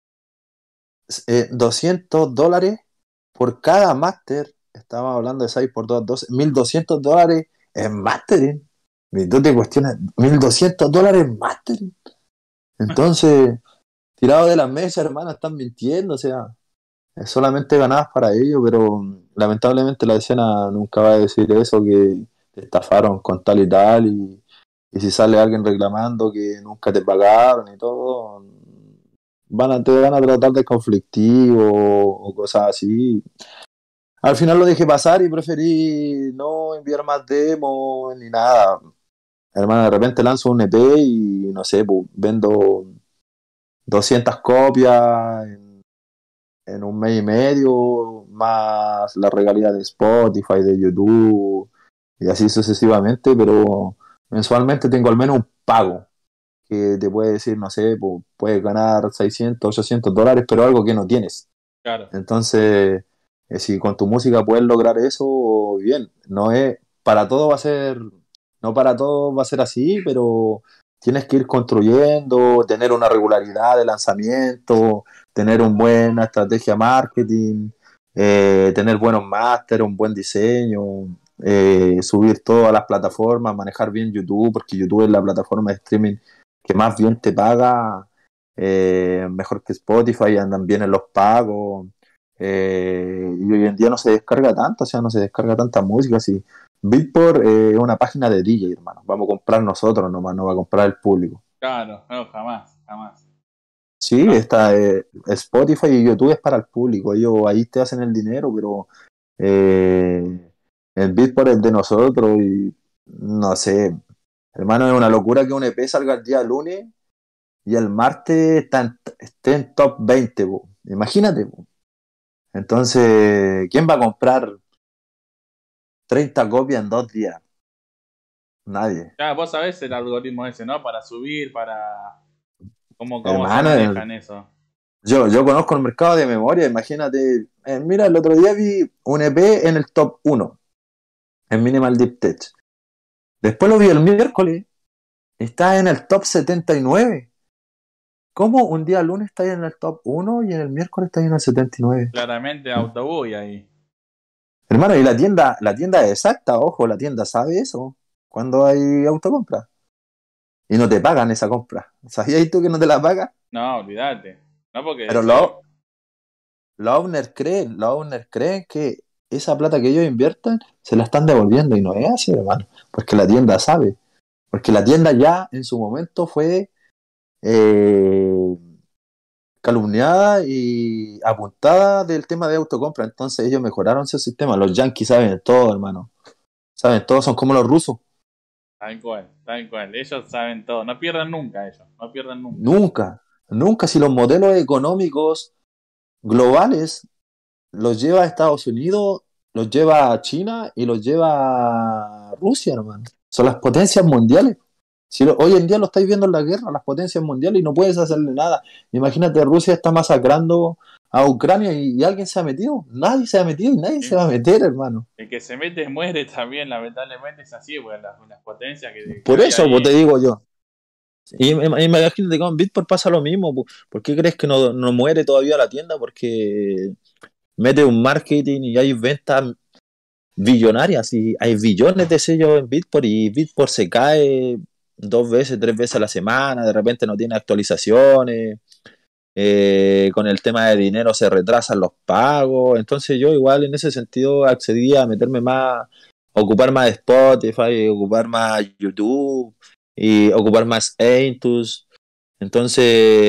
$200 por cada máster. Estamos hablando de 6 por 2, $1.200 en mastering. Y tú te cuestionas, $1.200 en mastering. Entonces, tirado de la mesa, hermano, están mintiendo. O sea, es solamente ganadas para ellos, pero lamentablemente la escena nunca va a decir eso, que te estafaron con tal y tal. Y si sale alguien reclamando que nunca te pagaron y todo, te van a tratar de conflictivo o cosas así. al final lo dejé pasar y preferí no enviar más demos ni nada. Hermano, de repente lanzo un EP y no sé, pues, vendo 200 copias en un mes y medio, más la regalía de Spotify, de YouTube y así sucesivamente, pero mensualmente tengo al menos un pago que te puede decir, no sé, pues, puedes ganar 600, $800, pero algo que no tienes.
Claro,
Entonces, si con tu música puedes lograr eso, bien, no es, para todo va a ser, no para todo va a ser así, pero tienes que ir construyendo, tener una regularidad de lanzamiento, tener una buena estrategia marketing, tener buenos máster, un buen diseño, subir todo a las plataformas, manejar bien YouTube, porque YouTube es la plataforma de streaming que más bien te paga, mejor que Spotify, andan bien en los pagos, y hoy en día no se descarga tanto, o sea, no se descarga tanta música, así. Beatport es una página de DJ, hermano, vamos a comprar nosotros nomás, no va a comprar el público.
claro, no, jamás, jamás.
Sí,
No,
está Spotify y YouTube es para el público, ellos ahí te hacen el dinero, pero el Beatport es de nosotros y no sé, hermano, es una locura que un EP salga el día lunes y el martes esté en top 20, po. Imagínate, po. Entonces, ¿quién va a comprar 30 copias en 2 días? Nadie.
ya, vos sabés el algoritmo ese, ¿no? Para subir, para... ¿Cómo se
Hermano,
manejan eso?
yo conozco el mercado de memoria, imagínate. Mira, el otro día vi un EP en el top 1, en Minimal Deep Tech. Después lo vi el miércoles, está en el top 79. ¿Cómo un día lunes está en el top 1 y en el miércoles está en el 79?
Claramente autobús y ahí.
Hermano, y la tienda es exacta, ojo, la tienda sabe eso cuando hay autocompra. Y no te pagan esa compra. ¿Sabías tú que no te la pagan?
No, olvídate. No, porque
Pero los owners creen que esa plata que ellos invierten se la están devolviendo y no es así, hermano. Porque la tienda sabe. Porque la tienda ya en su momento fue eh, calumniada y apuntada del tema de autocompra. Entonces ellos mejoraron ese sistema. Los yankees saben todo, hermano. Saben todo, son como los rusos.
tal cual, tal cual. Ellos saben todo. No pierden nunca ellos. No pierden nunca.
Nunca, nunca si los modelos económicos globales los lleva a Estados Unidos, los lleva a China y los lleva a Rusia, hermano. Son las potencias mundiales. Si hoy en día lo estáis viendo en la guerra, las potencias mundiales y no puedes hacerle nada. Imagínate, Rusia está masacrando a Ucrania y alguien se ha metido. Nadie se ha metido y nadie se
¿Sí?
va a meter, hermano.
El que se mete muere también, lamentablemente es así, porque las potencias que
Por
hay
eso, pues, te
ahí.
digo yo. Imagínate, con Bitport pasa lo mismo. ¿Por qué crees que no muere todavía la tienda? Porque mete un marketing y hay ventas billonarias y hay billones de sellos en Bitport y Bitport se cae 2 veces, 3 veces a la semana, de repente no tiene actualizaciones, con el tema de dinero se retrasan los pagos, entonces yo igual en ese sentido accedí a meterme más, ocupar más Spotify, ocupar más YouTube y ocupar más Aintus, entonces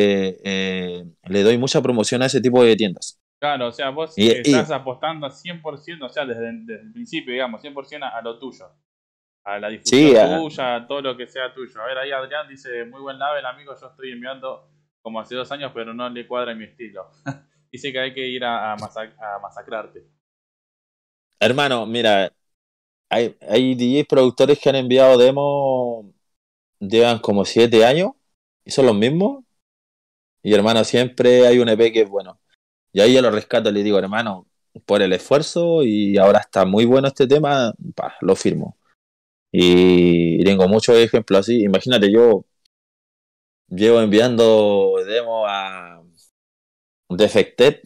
le doy mucha promoción a ese tipo de tiendas.
Claro, o sea, vos
Y,
estás
y
apostando 100%, o sea, desde el principio, digamos, 100% a lo tuyo. A la
sí,
difusión tuya, a todo lo que sea tuyo. A ver, ahí Adrián dice, muy buen label, amigo, yo estoy enviando como hace 2 años, pero no le cuadra mi estilo. Dice que hay que ir a masacrarte.
hermano, mira, hay DJ productores que han enviado demos, llevan como 7 años y son los mismos. Y hermano, siempre hay un EP que es bueno. Y ahí yo lo rescato y le digo, hermano, por el esfuerzo y ahora está muy bueno este tema, pa, lo firmo. Y tengo muchos ejemplos así. Imagínate, yo llevo enviando demos a Defected,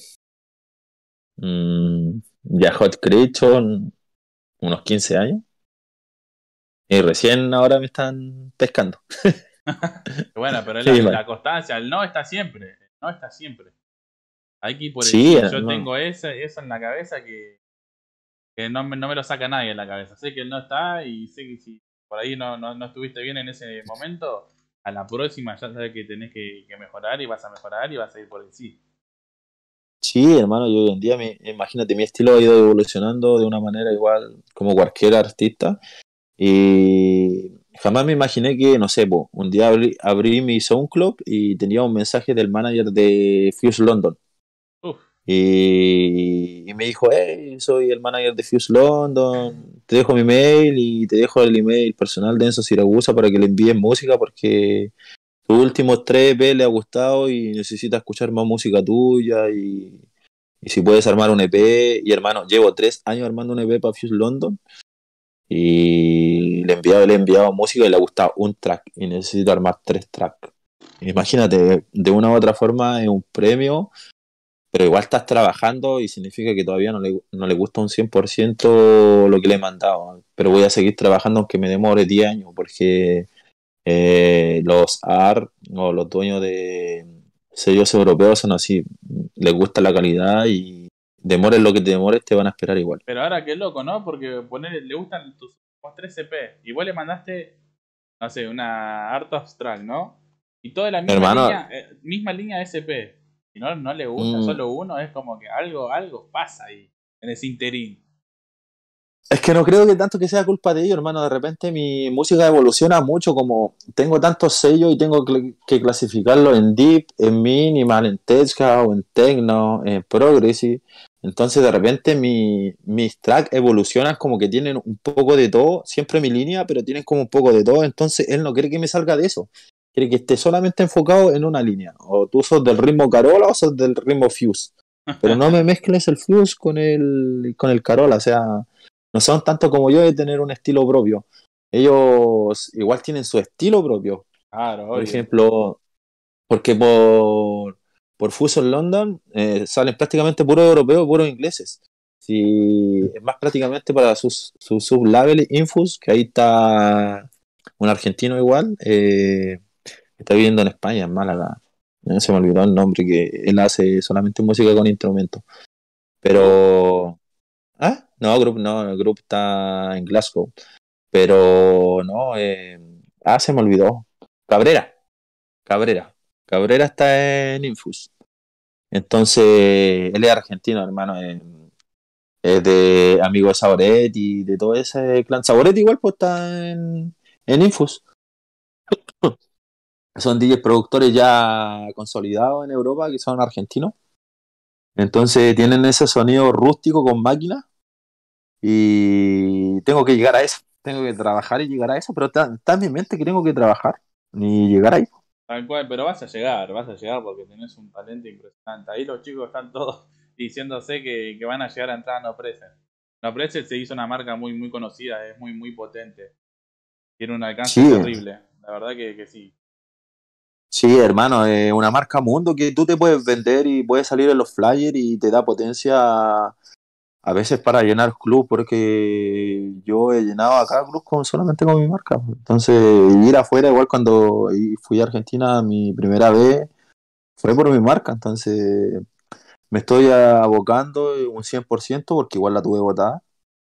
y a Hot Creation unos 15 años. Y recién ahora me están pescando.
Bueno, pero
Sí,
la constancia, el no está siempre. El no está siempre. Hay que ir por el
sí,
sí. Yo
no.
tengo eso en la cabeza que no me lo saca nadie en la cabeza. Sé que él no está y sé que si por ahí no estuviste bien en ese momento, a la próxima ya sabes que tenés que mejorar y vas a mejorar y vas a ir por el sí.
Sí, hermano, yo hoy en día, imagínate, mi estilo ha ido evolucionando de una manera igual como cualquier artista y jamás me imaginé que, no sé, po, un día abrí mi SoundCloud y tenía un mensaje del manager de Fuse London
Uf,
y me dijo, hey, soy el manager de Fuse London, te dejo mi mail y te dejo el email personal de Enzo Siragusa para que le envíes música porque tus últimos 3 EP le ha gustado y necesita escuchar más música tuya y si puedes armar un EP. Y hermano, llevo 3 años armando un EP para Fuse London y le he enviado música y le ha gustado un track y necesito armar 3 tracks. Imagínate, de una u otra forma es un premio, pero igual estás trabajando y significa que todavía no le gusta un 100% lo que le he mandado. Pero voy a seguir trabajando aunque me demore 10 años porque los AR o los dueños de sellos europeos son así, les gusta la calidad y demores lo que te demores, te van a esperar igual.
pero ahora qué loco, ¿no? Porque le gustan tus últimos 3 CP. Y vos le mandaste, no sé, una Art Abstract, ¿no? Y toda la
Hermano,
misma línea de SP. Si no, no le gusta
mm,
solo uno, es como que algo pasa ahí, en ese interín.
es que no creo que tanto que sea culpa de ellos, hermano. De repente mi música evoluciona mucho, como tengo tantos sellos y tengo que clasificarlo en deep, en minimal, en tech house, en techno, en progressive. Entonces de repente mis tracks evolucionan como que tienen un poco de todo, siempre mi línea, pero tienen como un poco de todo. Entonces él no quiere que me salga de eso. Quiere que esté solamente enfocado en una línea. O tú sos del ritmo Carola o sos del ritmo Fuse. Pero no me mezcles el Fuse con el Carola, o sea no son tanto como yo de tener un estilo propio. Ellos igual tienen su estilo propio.
Claro,
Por
obvio.
ejemplo, porque por Fusion London salen prácticamente puros europeos, puros ingleses. Si, es más prácticamente para sus sublabel Infus, que ahí está un argentino igual, que está viviendo en España, en Málaga. Se me olvidó el nombre, que él hace solamente música con instrumentos.
Group.
Pero... ¿Ah? No, el Group está en Glasgow. Pero no, se me olvidó. Cabrera, Cabrera. Cabrera está en Infus. Entonces, él es argentino, hermano. Es de amigo de Saboret y de todo ese clan. Saboret igual pues está en Infus. Son DJs productores ya consolidados en Europa que son argentinos. Entonces tienen ese sonido rústico con máquina y tengo que llegar a eso. Tengo que trabajar y llegar a eso, pero está en mi mente que tengo que trabajar y llegar ahí.
Tal cual, pero vas a llegar porque tenés un talento impresionante. Ahí los chicos están todos diciéndose que van a llegar a entrar a No Present. No Present se hizo una marca muy conocida, es muy potente. Tiene un alcance
Sí,
terrible. La verdad que sí.
sí, hermano, es una marca mundo que tú te puedes vender y puedes salir en los flyers y te da potencia a veces para llenar club, porque yo he llenado acá club solamente con mi marca. Entonces, ir afuera, igual cuando fui a Argentina mi primera vez, fue por mi marca. Entonces, me estoy abocando un 100% porque igual la tuve botada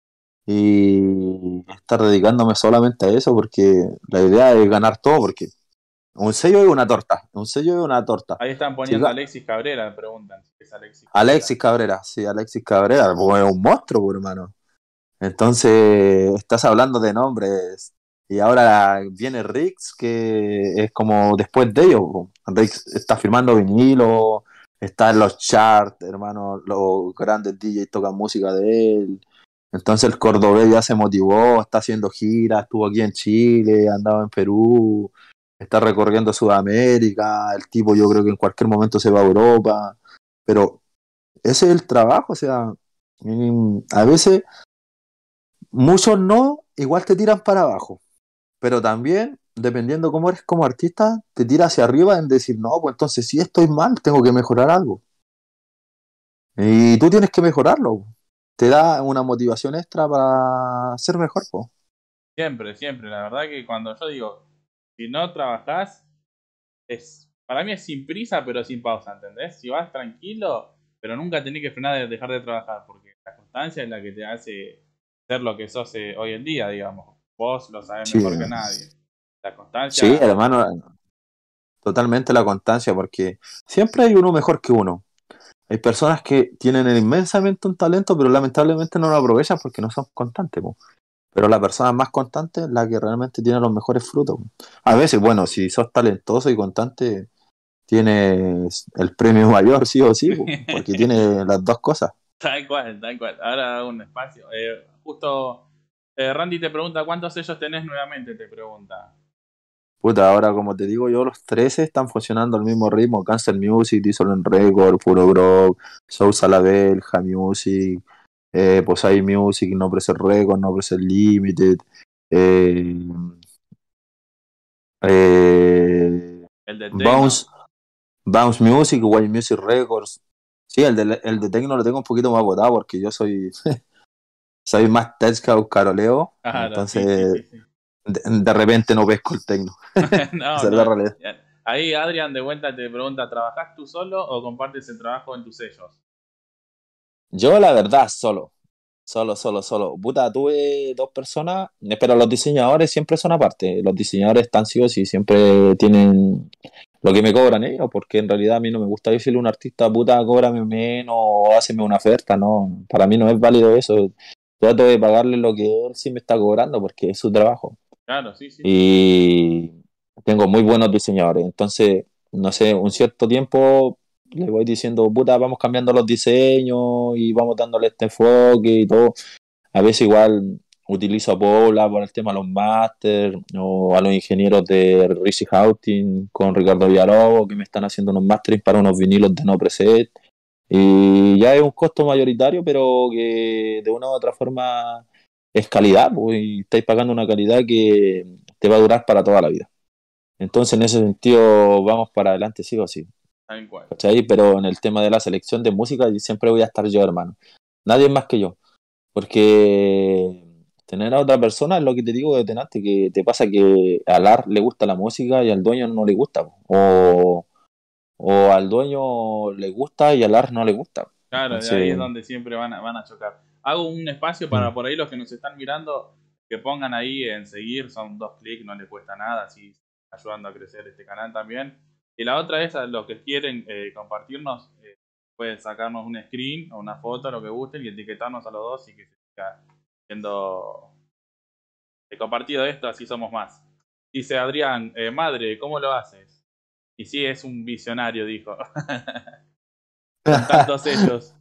y estar dedicándome solamente a eso porque la idea es ganar todo, porque un sello es una torta, un sello es una torta.
Ahí están
Si
poniendo a Alexis Cabrera, me preguntan si es Alexis Cabrera.
Alexis Cabrera, sí, Alexis Cabrera, pues es un monstruo, pues, hermano. Entonces, estás hablando de nombres y ahora viene Rix, que es como después de ellos, po. Rix está firmando vinilo, está en los charts, hermano, los grandes DJs tocan música de él. Entonces el cordobés ya se motivó, está haciendo giras, estuvo aquí en Chile, andaba en Perú, está recorriendo Sudamérica, el tipo yo creo que en cualquier momento se va a Europa, pero ese es el trabajo, o sea, a veces muchos no, igual te tiran para abajo, pero también, dependiendo cómo eres como artista, te tira hacia arriba en decir, no, pues entonces si estoy mal, tengo que mejorar algo. Y tú tienes que mejorarlo. Te da una motivación extra para ser mejor, po.
Siempre. La verdad que cuando yo digo, si no trabajás, para mí es sin prisa, pero sin pausa, ¿entendés? Si vas tranquilo, pero nunca tenés que frenar de dejar de trabajar, porque la constancia es la que te hace ser lo que sos hoy en día, digamos. Vos lo sabés
Sí,
mejor que nadie. La
sí,
constancia,
hermano, totalmente la constancia, porque siempre hay uno mejor que uno. Hay personas que tienen inmensamente un talento, pero lamentablemente no lo aprovechan porque no son constantes, po. Pero la persona más constante es la que realmente tiene los mejores frutos, po. A veces, bueno, si sos talentoso y constante, tienes el premio mayor, sí o sí, po, porque tiene las dos cosas.
Tal cual, tal cual. Ahora hago un espacio. Justo Randy te pregunta cuántos sellos tenés nuevamente, te pregunta.
Puta, ahora como te digo yo, los 13 están funcionando al mismo ritmo. Cancer Music, Dissolent Record, Puro Grog, Soul Salabel, Ja Music, Posay Music, No Pressure Record, No Pressure Limited, eh, eh,
El de
Bounce,
Tecno.
Bounce Music, White Music Records. Sí, el de Tecno lo tengo un poquito más botado porque yo soy más tech que caroleo,
Claro, sí, sí,
entonces
sí, sí.
de repente no pesco el Tecno.
No,
Esa es la
no.
realidad.
Ahí Adrián de vuelta te pregunta, ¿trabajás tú solo o compartes el trabajo en tus sellos?
Yo, la verdad, solo. Solo, solo, solo. Puta, tuve dos personas, pero los diseñadores siempre son aparte. Los diseñadores están sí o sí, siempre tienen lo que me cobran ellos, porque en realidad a mí no me gusta decirle a un artista, puta, cóbrame menos o háceme una oferta, no. Para mí no es válido eso. Trato de pagarle lo que él sí me está cobrando, porque es su trabajo.
Claro, sí, sí, sí.
Y tengo muy buenos diseñadores. Entonces, no sé, un cierto tiempo le voy diciendo, puta, vamos cambiando los diseños y vamos dándole este enfoque y todo. A veces igual utilizo a Paula por el tema de los máster o a los ingenieros de Rizzi Houghton con Ricardo Villalobos que me están haciendo unos mastering para unos vinilos de no preset. Y ya es un costo mayoritario, pero que de una u otra forma es calidad, pues, y estáis pagando una calidad que te va a durar para toda la vida. Entonces, en ese sentido, vamos para adelante, sí o sí.
Tal cual.
¿Cachai? Pero en el tema de la selección de música, siempre voy a estar yo, hermano. Nadie más que yo. Porque tener a otra persona es lo que te digo de tenante, que te pasa que al AR le gusta la música y al dueño no le gusta, po. O al dueño le gusta y al AR no le gusta.
Claro, de ahí es
Entonces,
donde siempre van a chocar. Hago un espacio
mm,
para por ahí los que nos están mirando, que pongan ahí en seguir, son 2 clics, no les cuesta nada, así ayudando a crecer este canal también. Y la otra es a los que quieren compartirnos, pueden sacarnos un screen o una foto, lo que gusten, y etiquetarnos a los dos y que se siga siendo compartido esto, así somos más. Dice Adrián, madre, ¿cómo lo haces? Y sí, es un visionario, dijo. Con tantos hechos.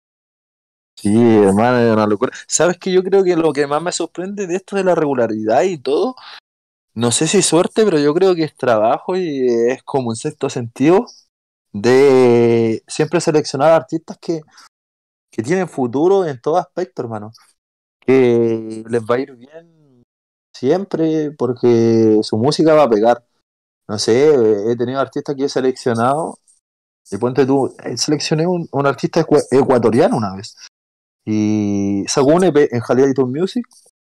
sí, hermano, es una locura. ¿Sabes que yo creo que lo que más me sorprende de esto de la regularidad y todo, no sé si suerte, pero yo creo que es trabajo y es como un sexto sentido de siempre seleccionar artistas que tienen futuro en todo aspecto, hermano. Que les va a ir bien siempre porque su música va a pegar. No sé, he tenido artistas que he seleccionado y ponte tú, seleccioné un artista ecuatoriano una vez y sacó un EP en Jaliaito Music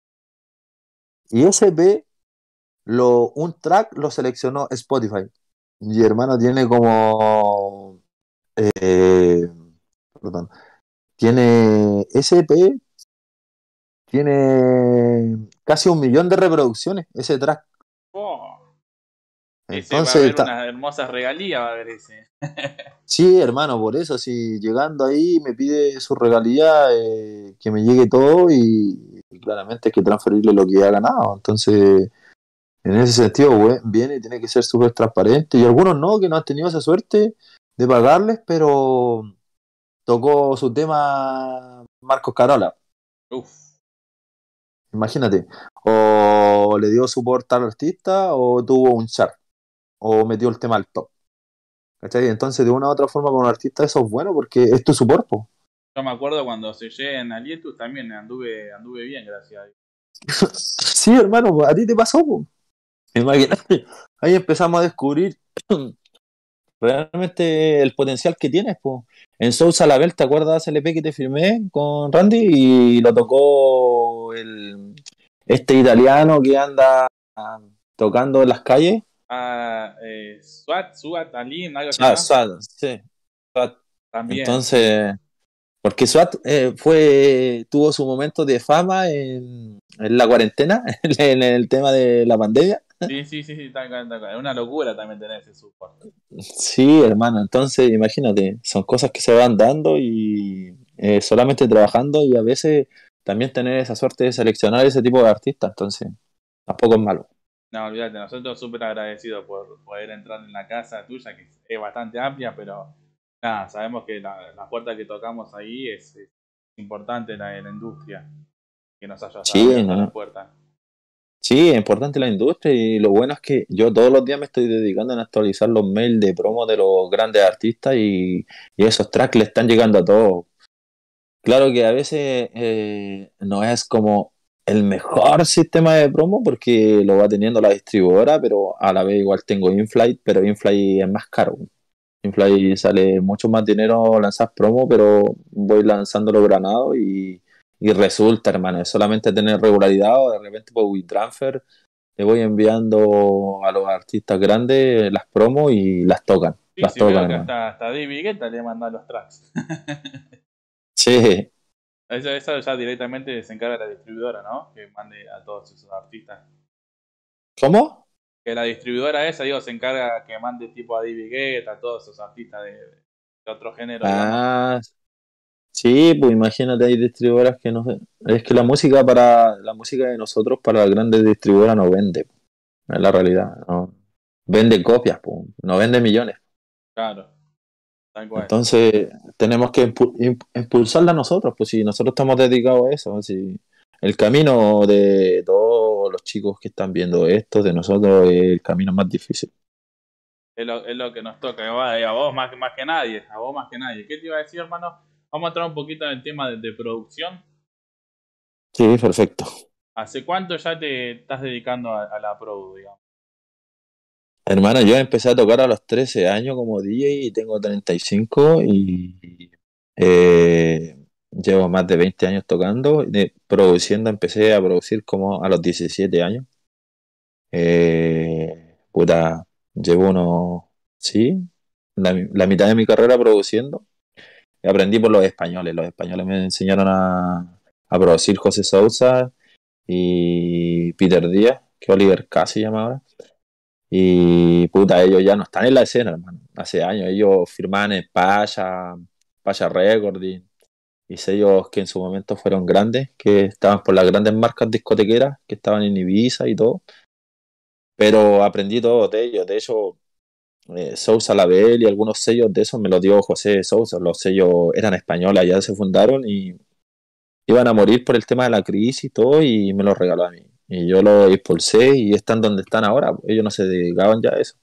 y ese EP, un track lo seleccionó Spotify y hermano tiene como, eh, perdón, tiene ese EP, tiene casi 1 millón de reproducciones ese track.
Oh, ese va a
Entonces,
haber una hermosa regalía, va a haber ese.
sí, hermano, por eso, si llegando ahí me pide su regalía, que me llegue todo y claramente hay que transferirle lo que ha ganado. Entonces, en ese sentido, viene y tiene que ser súper transparente. Y algunos no, que no han tenido esa suerte de pagarles, pero tocó su tema Marcos Carola,
Uf,
imagínate. O le dio support al artista, o tuvo un chart, o metió el tema al top. ¿Cachai? Entonces, de una u otra forma, con un artista eso es bueno porque es tu support, po.
yo me acuerdo cuando sellé en Alietus también anduve bien, gracias a Dios.
Sí, hermano, pues, a ti te pasó, po. Imagínate. Ahí empezamos a descubrir realmente el potencial que tienes, pues. En Sousa Label, ¿te acuerdas el EP que te firmé con Randy? Y lo tocó este italiano que anda tocando en las calles.
Ah, Suat, Alin, algo así,
Ah,
¿no?
Swat, sí. Swat.
También, sí.
Entonces, porque Swat tuvo su momento de fama en la cuarentena, en el tema de la pandemia.
Sí, sí, sí, sí, tal cual. Es una locura también tener ese support.
Sí, hermano, entonces imagínate, son cosas que se van dando y solamente trabajando y a veces también tener esa suerte de seleccionar ese tipo de artistas, entonces tampoco es malo.
No, olvídate, nosotros súper agradecidos por poder entrar en la casa tuya, que es bastante amplia, pero nada, sabemos que la puerta que tocamos ahí es importante en la industria, que nos hayas
Sí,
abierto la
¿no?
puerta.
Sí, es importante la industria y lo bueno es que yo todos los días me estoy dedicando a actualizar los mails de promo de los grandes artistas y esos tracks le están llegando a todos. Claro que a veces no es como el mejor sistema de promo porque lo va teniendo la distribuidora, pero a la vez igual tengo Inflight, pero Inflight es más caro. Inflight sale mucho más dinero lanzar promo, pero voy lanzando los granados y resulta, hermano, es solamente tener regularidad o de repente por WeTransfer le voy enviando a los artistas grandes las promos y
Sí,
las
sí,
tocan,
veo que
hermano.
hasta David Guetta le mandan los tracks.
Sí,
Eso ya directamente se encarga la distribuidora, ¿no? Que mande a todos esos artistas.
¿cómo?
Que la distribuidora esa, digo, se encarga que mande tipo a David Guetta, a todos esos artistas de otro género, digamos.
Ah, sí, pues imagínate, hay distribuidoras que no sé. Es que la música para la música de nosotros para las grandes distribuidoras no vende, es la realidad. No. Vende copias, pues, no vende millones.
Claro, tal cual.
Entonces, tenemos que impulsarla nosotros, pues si nosotros estamos dedicados a eso, si el camino de todos los chicos que están viendo esto, de nosotros, es el camino más difícil.
Es lo que nos toca. A vos más que nadie, a vos más que nadie. ¿Qué te iba a decir, hermano? Vamos a entrar un poquito en el tema de producción.
Sí, perfecto.
¿Hace cuánto ya te estás dedicando a la produ, digamos?
Hermano, yo empecé a tocar a los 13 años como DJ y tengo 35 y llevo más de 20 años tocando. Produciendo, empecé a producir como a los 17 años. Puta, llevo unos, sí, la mitad de mi carrera produciendo. Aprendí por los españoles me enseñaron a producir José Sousa y Peter Díaz, que Oliver K se llama ahora. Y puta, ellos ya no están en la escena, hermano. Hace años ellos firmaban en Pasha Recording y sellos que en su momento fueron grandes, que estaban por las grandes marcas discotequeras, que estaban en Ibiza y todo. Pero aprendí todo de ellos. De hecho, Sousa Label y algunos sellos de esos me los dio José Sousa. Los sellos eran españoles, ya se fundaron y iban a morir por el tema de la crisis y todo y me los regaló a mí. Y yo los impulsé y están donde están ahora. Ellos no se dedicaban ya a eso.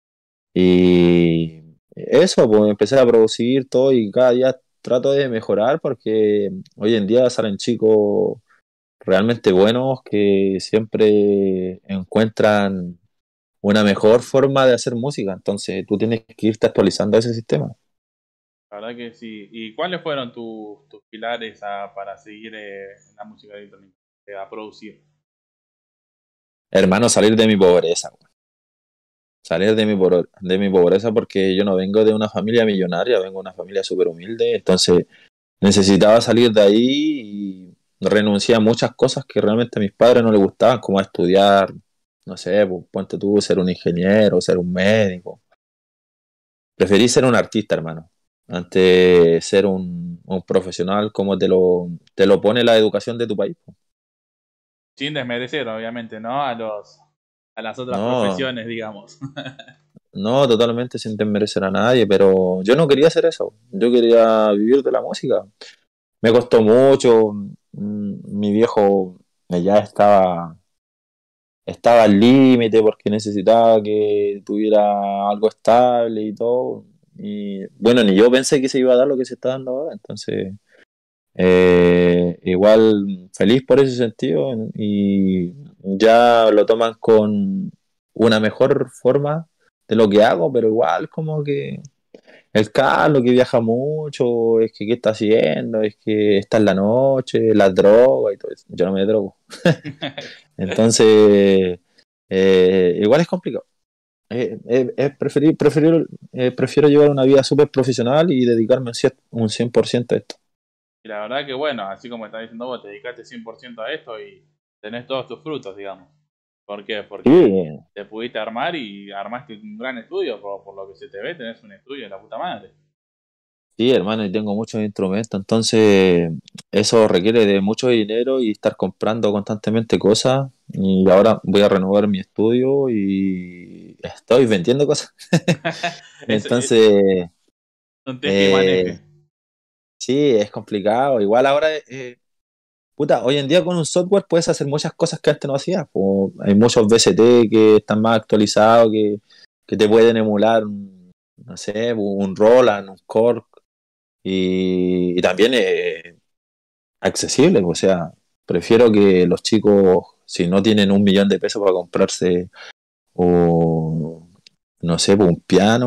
Y eso, pues empecé a producir todo y cada día trato de mejorar porque hoy en día salen chicos realmente buenos que siempre encuentran una mejor forma de hacer música. Entonces tú tienes que irte actualizando ese sistema.
La verdad que sí. ¿Y cuáles fueron tus pilares para seguir en la música electrónica? A producir.
Hermano, salir de mi pobreza. Salir de mi pobreza porque yo no vengo de una familia millonaria, vengo de una familia súper humilde. Entonces necesitaba salir de ahí y renuncié a muchas cosas que realmente a mis padres no les gustaban, como a estudiar, no sé, pues, ponte tú, ser un ingeniero, ser un médico. Preferí ser un artista, hermano, antes ser un profesional como te lo pone la educación de tu país.
Sin desmerecer, obviamente, ¿no? A las otras
No,
profesiones, digamos.
no, totalmente sin desmerecer a nadie, pero yo no quería hacer eso. Yo quería vivir de la música. Me costó mucho. Mi viejo ya estaba al límite porque necesitaba que tuviera algo estable y todo. Y bueno, ni yo pensé que se iba a dar lo que se está dando ahora. Entonces, igual feliz por ese sentido y ya lo toman con una mejor forma de lo que hago, pero igual como que el Carlos que viaja mucho, es que qué está haciendo, es que está en la noche, las drogas y todo eso. Yo no me drogo. Entonces, igual es complicado. Prefiero llevar una vida súper profesional y dedicarme un 100% a esto.
Y la verdad que bueno, así como estás diciendo vos, te dedicaste 100% a esto y tenés todos tus frutos, digamos. ¿Por qué?
Sí,
Porque te pudiste armar y armaste un gran estudio, por lo que se te ve, tenés un estudio de la puta madre.
sí, hermano, y tengo muchos instrumentos, entonces eso requiere de mucho dinero y estar comprando constantemente cosas. Y ahora voy a renovar mi estudio y estoy vendiendo cosas.
Es
Entonces,
un teje y
eh,
maneje.
sí, es complicado. Igual ahora, puta, hoy en día con un software puedes hacer muchas cosas que antes no hacías. Hay muchos VST que están más actualizados, que te pueden emular, no sé, un Roland, un Korg, y también accesible. O sea, prefiero que los chicos, si no tienen 1 millón de pesos para comprarse, o no sé, un piano,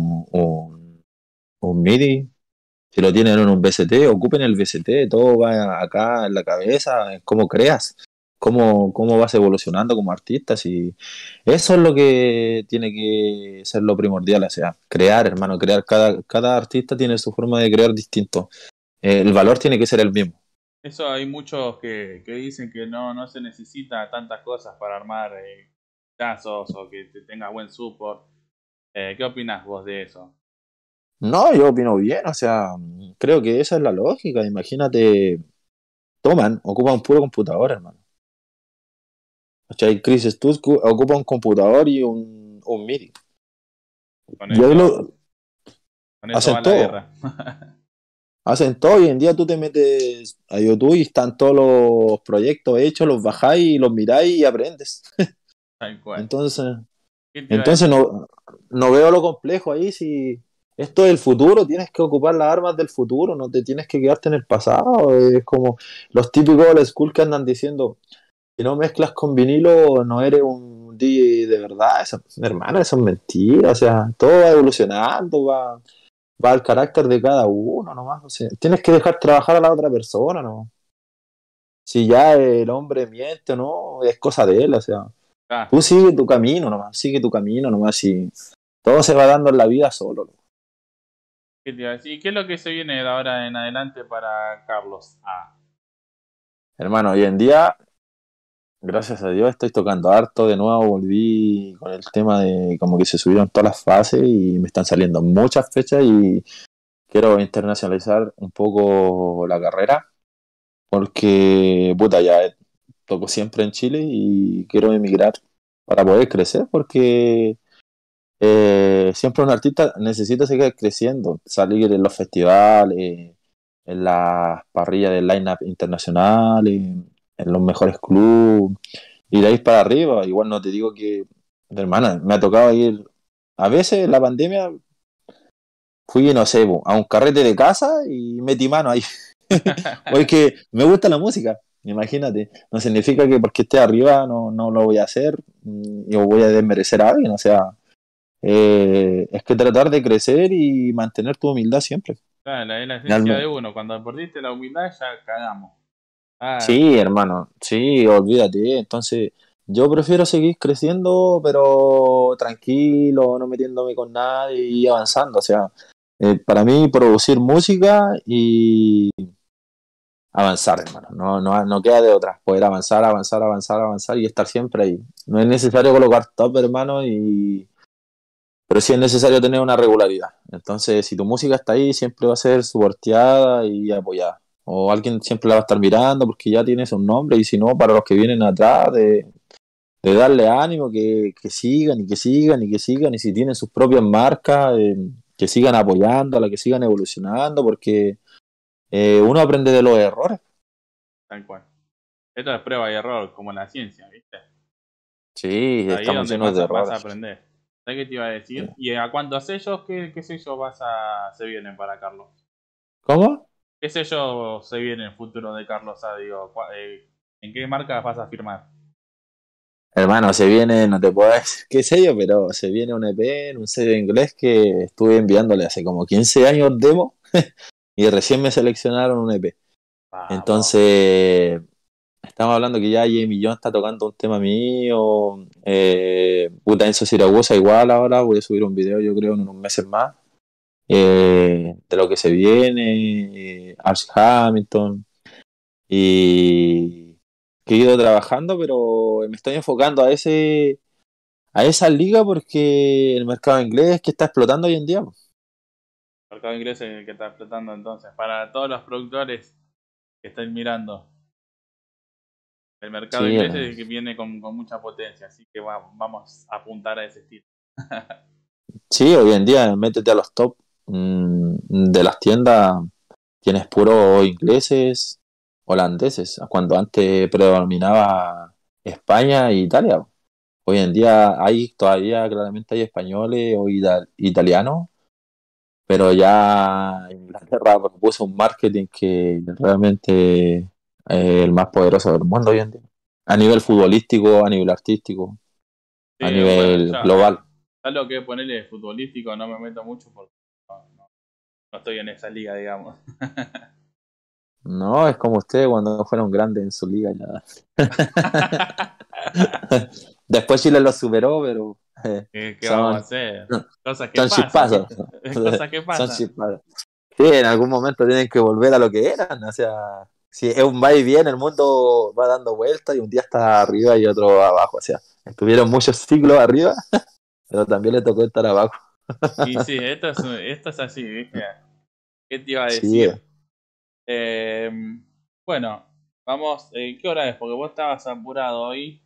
un MIDI, si lo tienen en un VST, ocupen el VST, todo va acá en la cabeza, en cómo creas, cómo vas evolucionando como artista. Y eso es lo que tiene que ser lo primordial, o sea, crear, hermano, crear. Cada artista tiene su forma de crear distinto. El valor tiene que ser el mismo.
Eso hay muchos que dicen que no se necesita tantas cosas para armar casos o que te tengas buen support. ¿Qué opinas vos de eso?
No, yo opino bien, o sea, creo que esa es la lógica. Imagínate, toman, ocupa un puro computador, hermano. O sea, Chris Studs ocupa un computador y un MIDI.
Con
Y ahí
eso,
lo
con eso va
hacen
la
todo.
guerra.
Hacen todo. Hoy en día tú te metes a YouTube y están todos los proyectos hechos, los bajáis y los miráis y aprendes.
Tal cual.
Entonces,
¿Qué te iba a
entonces
decir?
no veo lo complejo ahí. Si esto es el futuro, tienes que ocupar las armas del futuro, no te tienes que quedarte en el pasado. Es como los típicos old school que andan diciendo, si no mezclas con vinilo, no eres un DJ de verdad. Hermano, eso es mentira. O sea, todo va evolucionando, va al carácter de cada uno nomás. O sea, tienes que dejar trabajar a la otra persona, ¿no? Si ya el hombre miente o no, es cosa de él. O sea,
Ah,
tú sigue tu camino nomás, y todo se va dando en la vida solo, ¿no?
¿qué te iba a decir? ¿Y qué es lo que se viene de ahora en adelante para Carlos? Ah,
Hermano, hoy en día, gracias a Dios, estoy tocando harto. De nuevo volví con el tema de como que se subieron todas las fases y me están saliendo muchas fechas y quiero internacionalizar un poco la carrera porque, puta, ya toco siempre en Chile y quiero emigrar para poder crecer porque siempre un artista necesita seguir creciendo, salir en los festivales, en las parrillas de line-up internacional, en los mejores clubes, y de ahí para arriba. Igual no te digo que, hermana, me ha tocado ir, a veces en la pandemia fui, no sé, a un carrete de casa y metí mano ahí. Porque me gusta la música, imagínate. No significa que porque esté arriba no lo voy a hacer, yo voy a desmerecer a alguien. O sea, es que tratar de crecer y mantener tu humildad siempre.
claro, la esencia
Realmente.
de uno. Cuando perdiste la humildad ya cagamos. Ah,
Sí, hermano, sí, olvídate. Entonces, yo prefiero seguir creciendo, pero tranquilo, no metiéndome con nadie y avanzando. O sea, para mí producir música y avanzar, hermano. No queda de otra. Poder avanzar, avanzar, avanzar, avanzar y estar siempre ahí. No es necesario colocar top, hermano, pero sí es necesario tener una regularidad. Entonces, si tu música está ahí, siempre va a ser soporteada y apoyada. O alguien siempre la va a estar mirando porque ya tienes un nombre, y si no, para los que vienen atrás, de darle ánimo, que sigan y que sigan y que sigan, y si tienen sus propias marcas, que sigan apoyándola, que sigan evolucionando, porque uno aprende de los errores.
tal cual. Esto es prueba y error, como en la ciencia, ¿viste?
Sí,
Ahí es
estamos
donde
llenos de
vas a
errores.
aprender. ¿Sabes qué te iba a
Sí.
decir? ¿Y a cuánto a sellos, qué sellos se vienen para Carlos?
¿Cómo?
¿Qué sello se viene en el futuro de Carlos A? Digo, ¿en qué marca vas a firmar?
Hermano, se viene, no te puedo decir qué sello, pero se viene un EP en un sello inglés que estuve enviándole hace como 15 años demo y recién me seleccionaron un EP.
Vamos.
Entonces, estamos hablando que ya Jamie John está tocando un tema mío. Puta Enzo Siragusa igual ahora. Voy a subir un video, yo creo, en unos meses más. De lo que se viene. Arch Hamilton. Y que he ido trabajando, pero me estoy enfocando a esa liga porque el mercado inglés que está explotando hoy en día.
El mercado inglés es el que está explotando entonces. Para todos los productores que estén mirando, el mercado
Sí,
inglés es el que viene con mucha potencia, así que vamos a apuntar a ese estilo.
sí, hoy en día métete a los top de las tiendas, tienes puros ingleses, holandeses, cuando antes predominaba España e Italia. Hoy en día todavía claramente hay españoles o italianos, pero ya Inglaterra propuso un marketing que realmente es el más poderoso del mundo hoy en día. A nivel futbolístico, a nivel artístico, a
Bueno,
nivel global.
ya lo que es ponerle futbolístico no me meto mucho porque no estoy en esa liga, digamos.
No, es como ustedes cuando fueron grandes en su liga ya. Después Chile lo superó, pero
¿Qué vamos a
son,
hacer? Cosas que
son
pasan,
chispazos.
¿viste? Cosas que
Son
pasan.
chispazos. Sí, en algún momento tienen que volver a lo que eran. O sea, si es un va y viene, el mundo va dando vueltas y un día está arriba y otro abajo. O sea, estuvieron muchos siglos arriba, pero también le tocó estar abajo.
Y sí, esto es así, ¿viste? ¿Qué te iba a
Sí,
decir? Eh, bueno, vamos, ¿qué hora es? Porque vos estabas apurado hoy.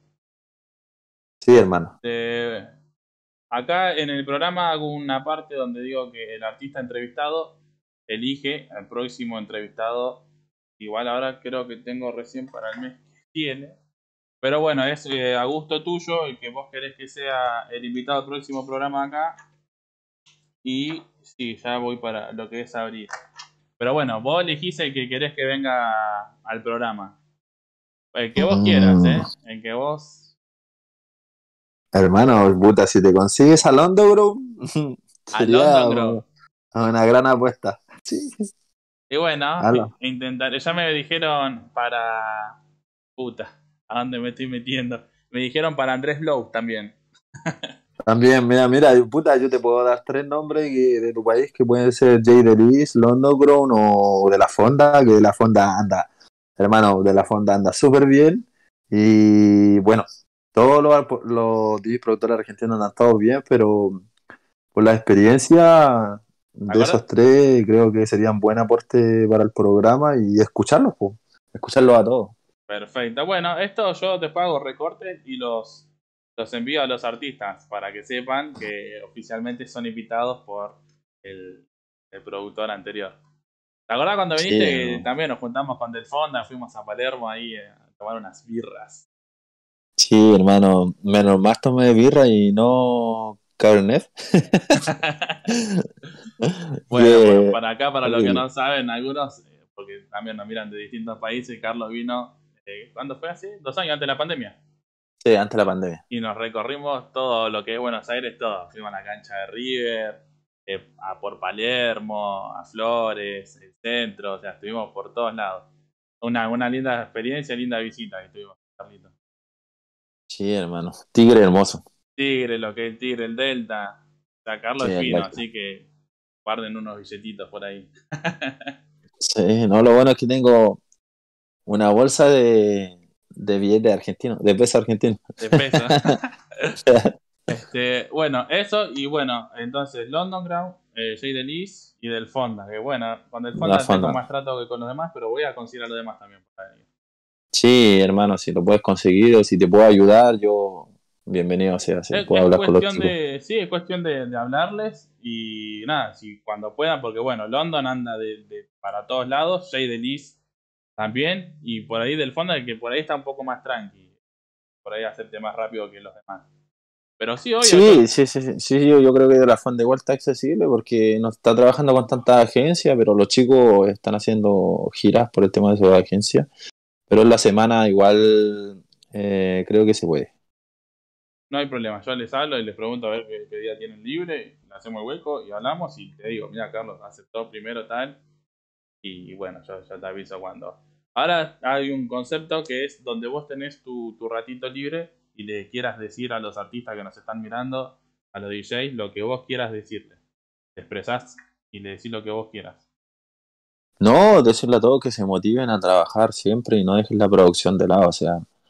sí, hermano.
Eh, Acá en el programa hago una parte donde digo que el artista entrevistado elige al próximo entrevistado. Igual ahora creo que tengo recién para el mes que viene. Pero bueno, es a gusto tuyo el que vos querés que sea el invitado al próximo programa acá. Y sí, ya voy para lo que es abril. Pero bueno, vos elegís el que querés que venga al programa. El que vos quieras,
Mm,
¿eh? El que vos...
hermano, puta, si te consigues a London, bro,
A
sería
London Grow.
una gran apuesta. Sí,
Y bueno,
hazlo.
intentaré. Ya me dijeron para... Puta, ¿a dónde me estoy metiendo? Me dijeron para Andrés Lowe también.
También, mira, puta, yo te puedo dar tres nombres de tu país que pueden ser Jay Delis, London Grown o de la Fonda, que de la Fonda anda, hermano, de la Fonda anda súper bien. Y bueno, todos los DJs productores argentinos andan todos bien, pero por la experiencia
¿Te
de
acuerdas?
esos tres, creo que serían buen aporte para el programa y escucharlos, pues, escucharlos a todos.
Perfecto. Bueno, esto yo te pago recortes y los envío a los artistas para que sepan que oficialmente son invitados por el productor anterior. ¿Te acordás cuando viniste
Sí,
que
hermano.
también nos juntamos con Del Fonda, fuimos a Palermo ahí a tomar unas birras?
Sí, hermano, menos mal tomé birra y no Cabernet.
Bueno,
Que
para acá, para los que
horrible.
no saben, algunos, porque también nos miran de distintos países, Carlos vino, ¿cuándo fue así? 2 años antes de la pandemia.
Sí, antes de la pandemia.
Y nos recorrimos todo lo que es Buenos Aires, todo. Fuimos a la cancha de River, a por Palermo, a Flores, el centro, o sea, estuvimos por todos lados. Una linda experiencia, linda visita que tuvimos, Carlitos.
Sí, hermano. Tigre hermoso.
Tigre, lo que es Tigre, el Delta. O sea,
Sí,
Carlos es fino,
exacto.
así que guarden unos billetitos por ahí.
Sí, no, lo bueno es que tengo una bolsa de billetes argentinos, de peso argentino.
De peso. Bueno, eso y bueno, entonces London Ground, Jay Delis y del Fonda, que bueno, con del
La
Fonda tengo
fonda.
más trato que con los demás, pero voy a considerar los demás también. Por ahí.
Sí, hermano, si lo puedes conseguir o si te puedo ayudar, yo bienvenido sea, si puedo
Es
hablar con los
cuestión
chicos.
de, sí, es cuestión de hablarles y nada, si cuando puedan, porque bueno, London anda para todos lados, Jay Delis también, y por ahí del Fonda, que por ahí está un poco más tranqui, por ahí acepte más rápido que los demás. Pero sí, obvio,
Sí, sí, sí, sí, sí, yo creo que de la fonda igual está accesible porque no está trabajando con tantas agencias, pero los chicos están haciendo giras por el tema de sus agencias. Pero en la semana igual creo que se puede.
no hay problema, yo les hablo y les pregunto a ver qué día tienen libre, le hacemos el hueco y hablamos y te digo, mira Carlos, aceptó primero tal y bueno, yo te aviso cuando. Ahora hay un concepto que es donde vos tenés tu ratito libre y le quieras decir a los artistas que nos están mirando, a los DJs, lo que vos quieras decirle. Te expresás y le decís lo que vos quieras.
No, decirle a todos que se motiven a trabajar siempre y no dejen la producción de lado. O sea,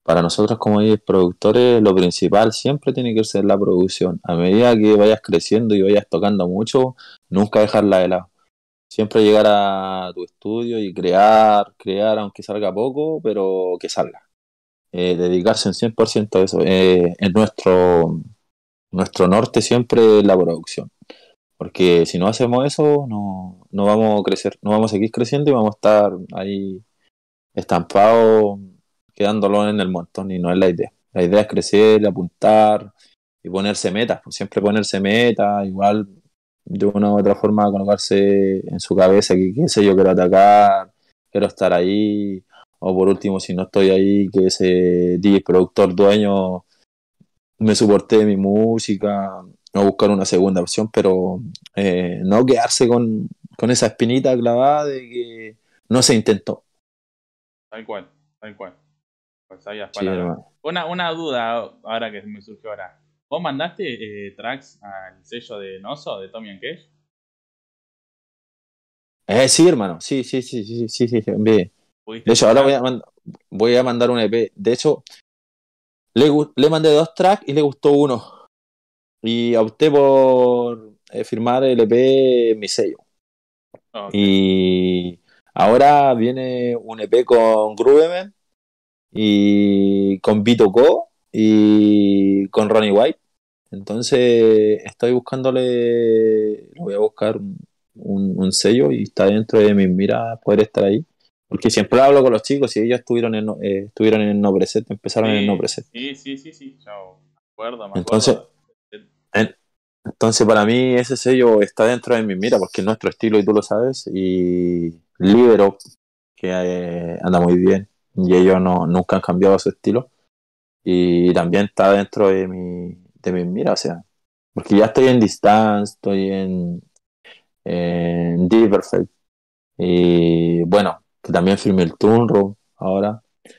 para nosotros como productores, lo principal siempre tiene que ser la producción. A medida que vayas creciendo y vayas tocando mucho, nunca dejarla de lado. Siempre llegar a tu estudio y crear aunque salga poco, pero que salga. Dedicarse en 100% a eso. Es nuestro norte siempre es la producción. Porque si no hacemos eso, no vamos a crecer, no vamos a seguir creciendo y vamos a estar ahí estampados, quedándolo en el montón y no es la idea. La idea es crecer, apuntar y ponerse metas, pues siempre ponerse metas, igual de una u otra forma colocarse en su cabeza que qué sé yo quiero atacar, quiero estar ahí, o por último si no estoy ahí, que ese DJ productor dueño me soporte mi música, o buscar una segunda opción, pero no quedarse con esa espinita clavada de que no se intentó.
Tal cual, tal cual. Pues sabias
Sí,
palabras.
hermano.
Una duda ahora que me surgió ahora. ¿Vos mandaste tracks al sello de Noso, de Tommy and Cash?
Sí, hermano, sí, envié.
¿Pudiste
De hecho, ahora
escuchar?
voy a mandar un EP. De hecho, le mandé 2 tracks y le gustó uno. Y opté por firmar el EP en mi sello.
Ok.
Y ahora viene un EP con Grooveman y con Vito Co y con Ronnie White. Entonces estoy buscándole, lo voy a buscar un sello y está dentro de mis miras poder estar ahí. Porque siempre hablo con los chicos y ellos estuvieron en el No Preset, empezaron en el No
Sí,
Preset.
sí. Yo me
Entonces,
acuerdo.
en- entonces para mí ese sello está dentro de mis miras porque es nuestro estilo y tú lo sabes. Y Libero, que anda muy bien y ellos nunca han cambiado su estilo. Y también está dentro de mis miras, o sea, porque ya estoy en Distance, estoy en D Perfect, y bueno, que también firmé el Tunro ahora,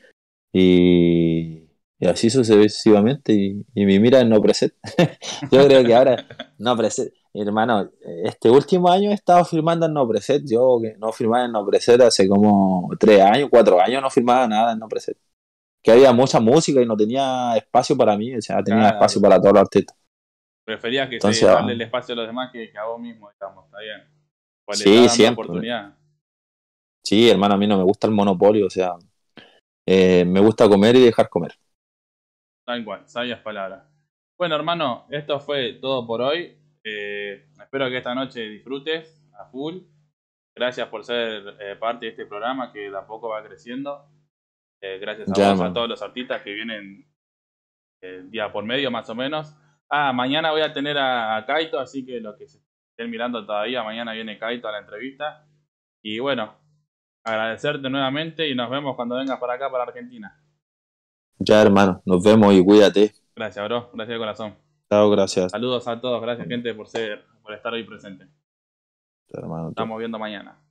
y así sucesivamente, y mi mira es no preset. Yo creo que ahora no preset, hermano, este último año he estado firmando en no preset, yo que no firmaba en no preset hace como 3 años, 4 años no firmaba nada en no preset, que había mucha música y no tenía espacio para mí, o sea, tenía espacio
Claro.
para todos los artistas.
Preferías que
Entonces,
darle el espacio a los demás que a vos mismo, digamos. Está bien. Pues le está
sí,
dando
siempre.
oportunidad.
Sí, hermano, a mí no me gusta el monopolio, o sea, me gusta comer y dejar comer.
Tal cual, sabias palabras. Bueno, hermano, esto fue todo por hoy. Espero que esta noche disfrutes a full. Gracias por ser parte de este programa que de a poco va creciendo. Gracias a
Ya,
vos, a
hermano.
todos los artistas que vienen día por medio más o menos. Mañana voy a tener a Kaito, así que los que se estén mirando todavía, mañana viene Kaito a la entrevista. Y bueno, agradecerte nuevamente y nos vemos cuando vengas para acá, para Argentina.
Ya, hermano. Nos vemos y cuídate.
Gracias, bro. Gracias de corazón.
Chao, gracias.
Saludos a todos. Gracias, gente, por estar hoy presente.
Hermano, tú.
Estamos viendo mañana.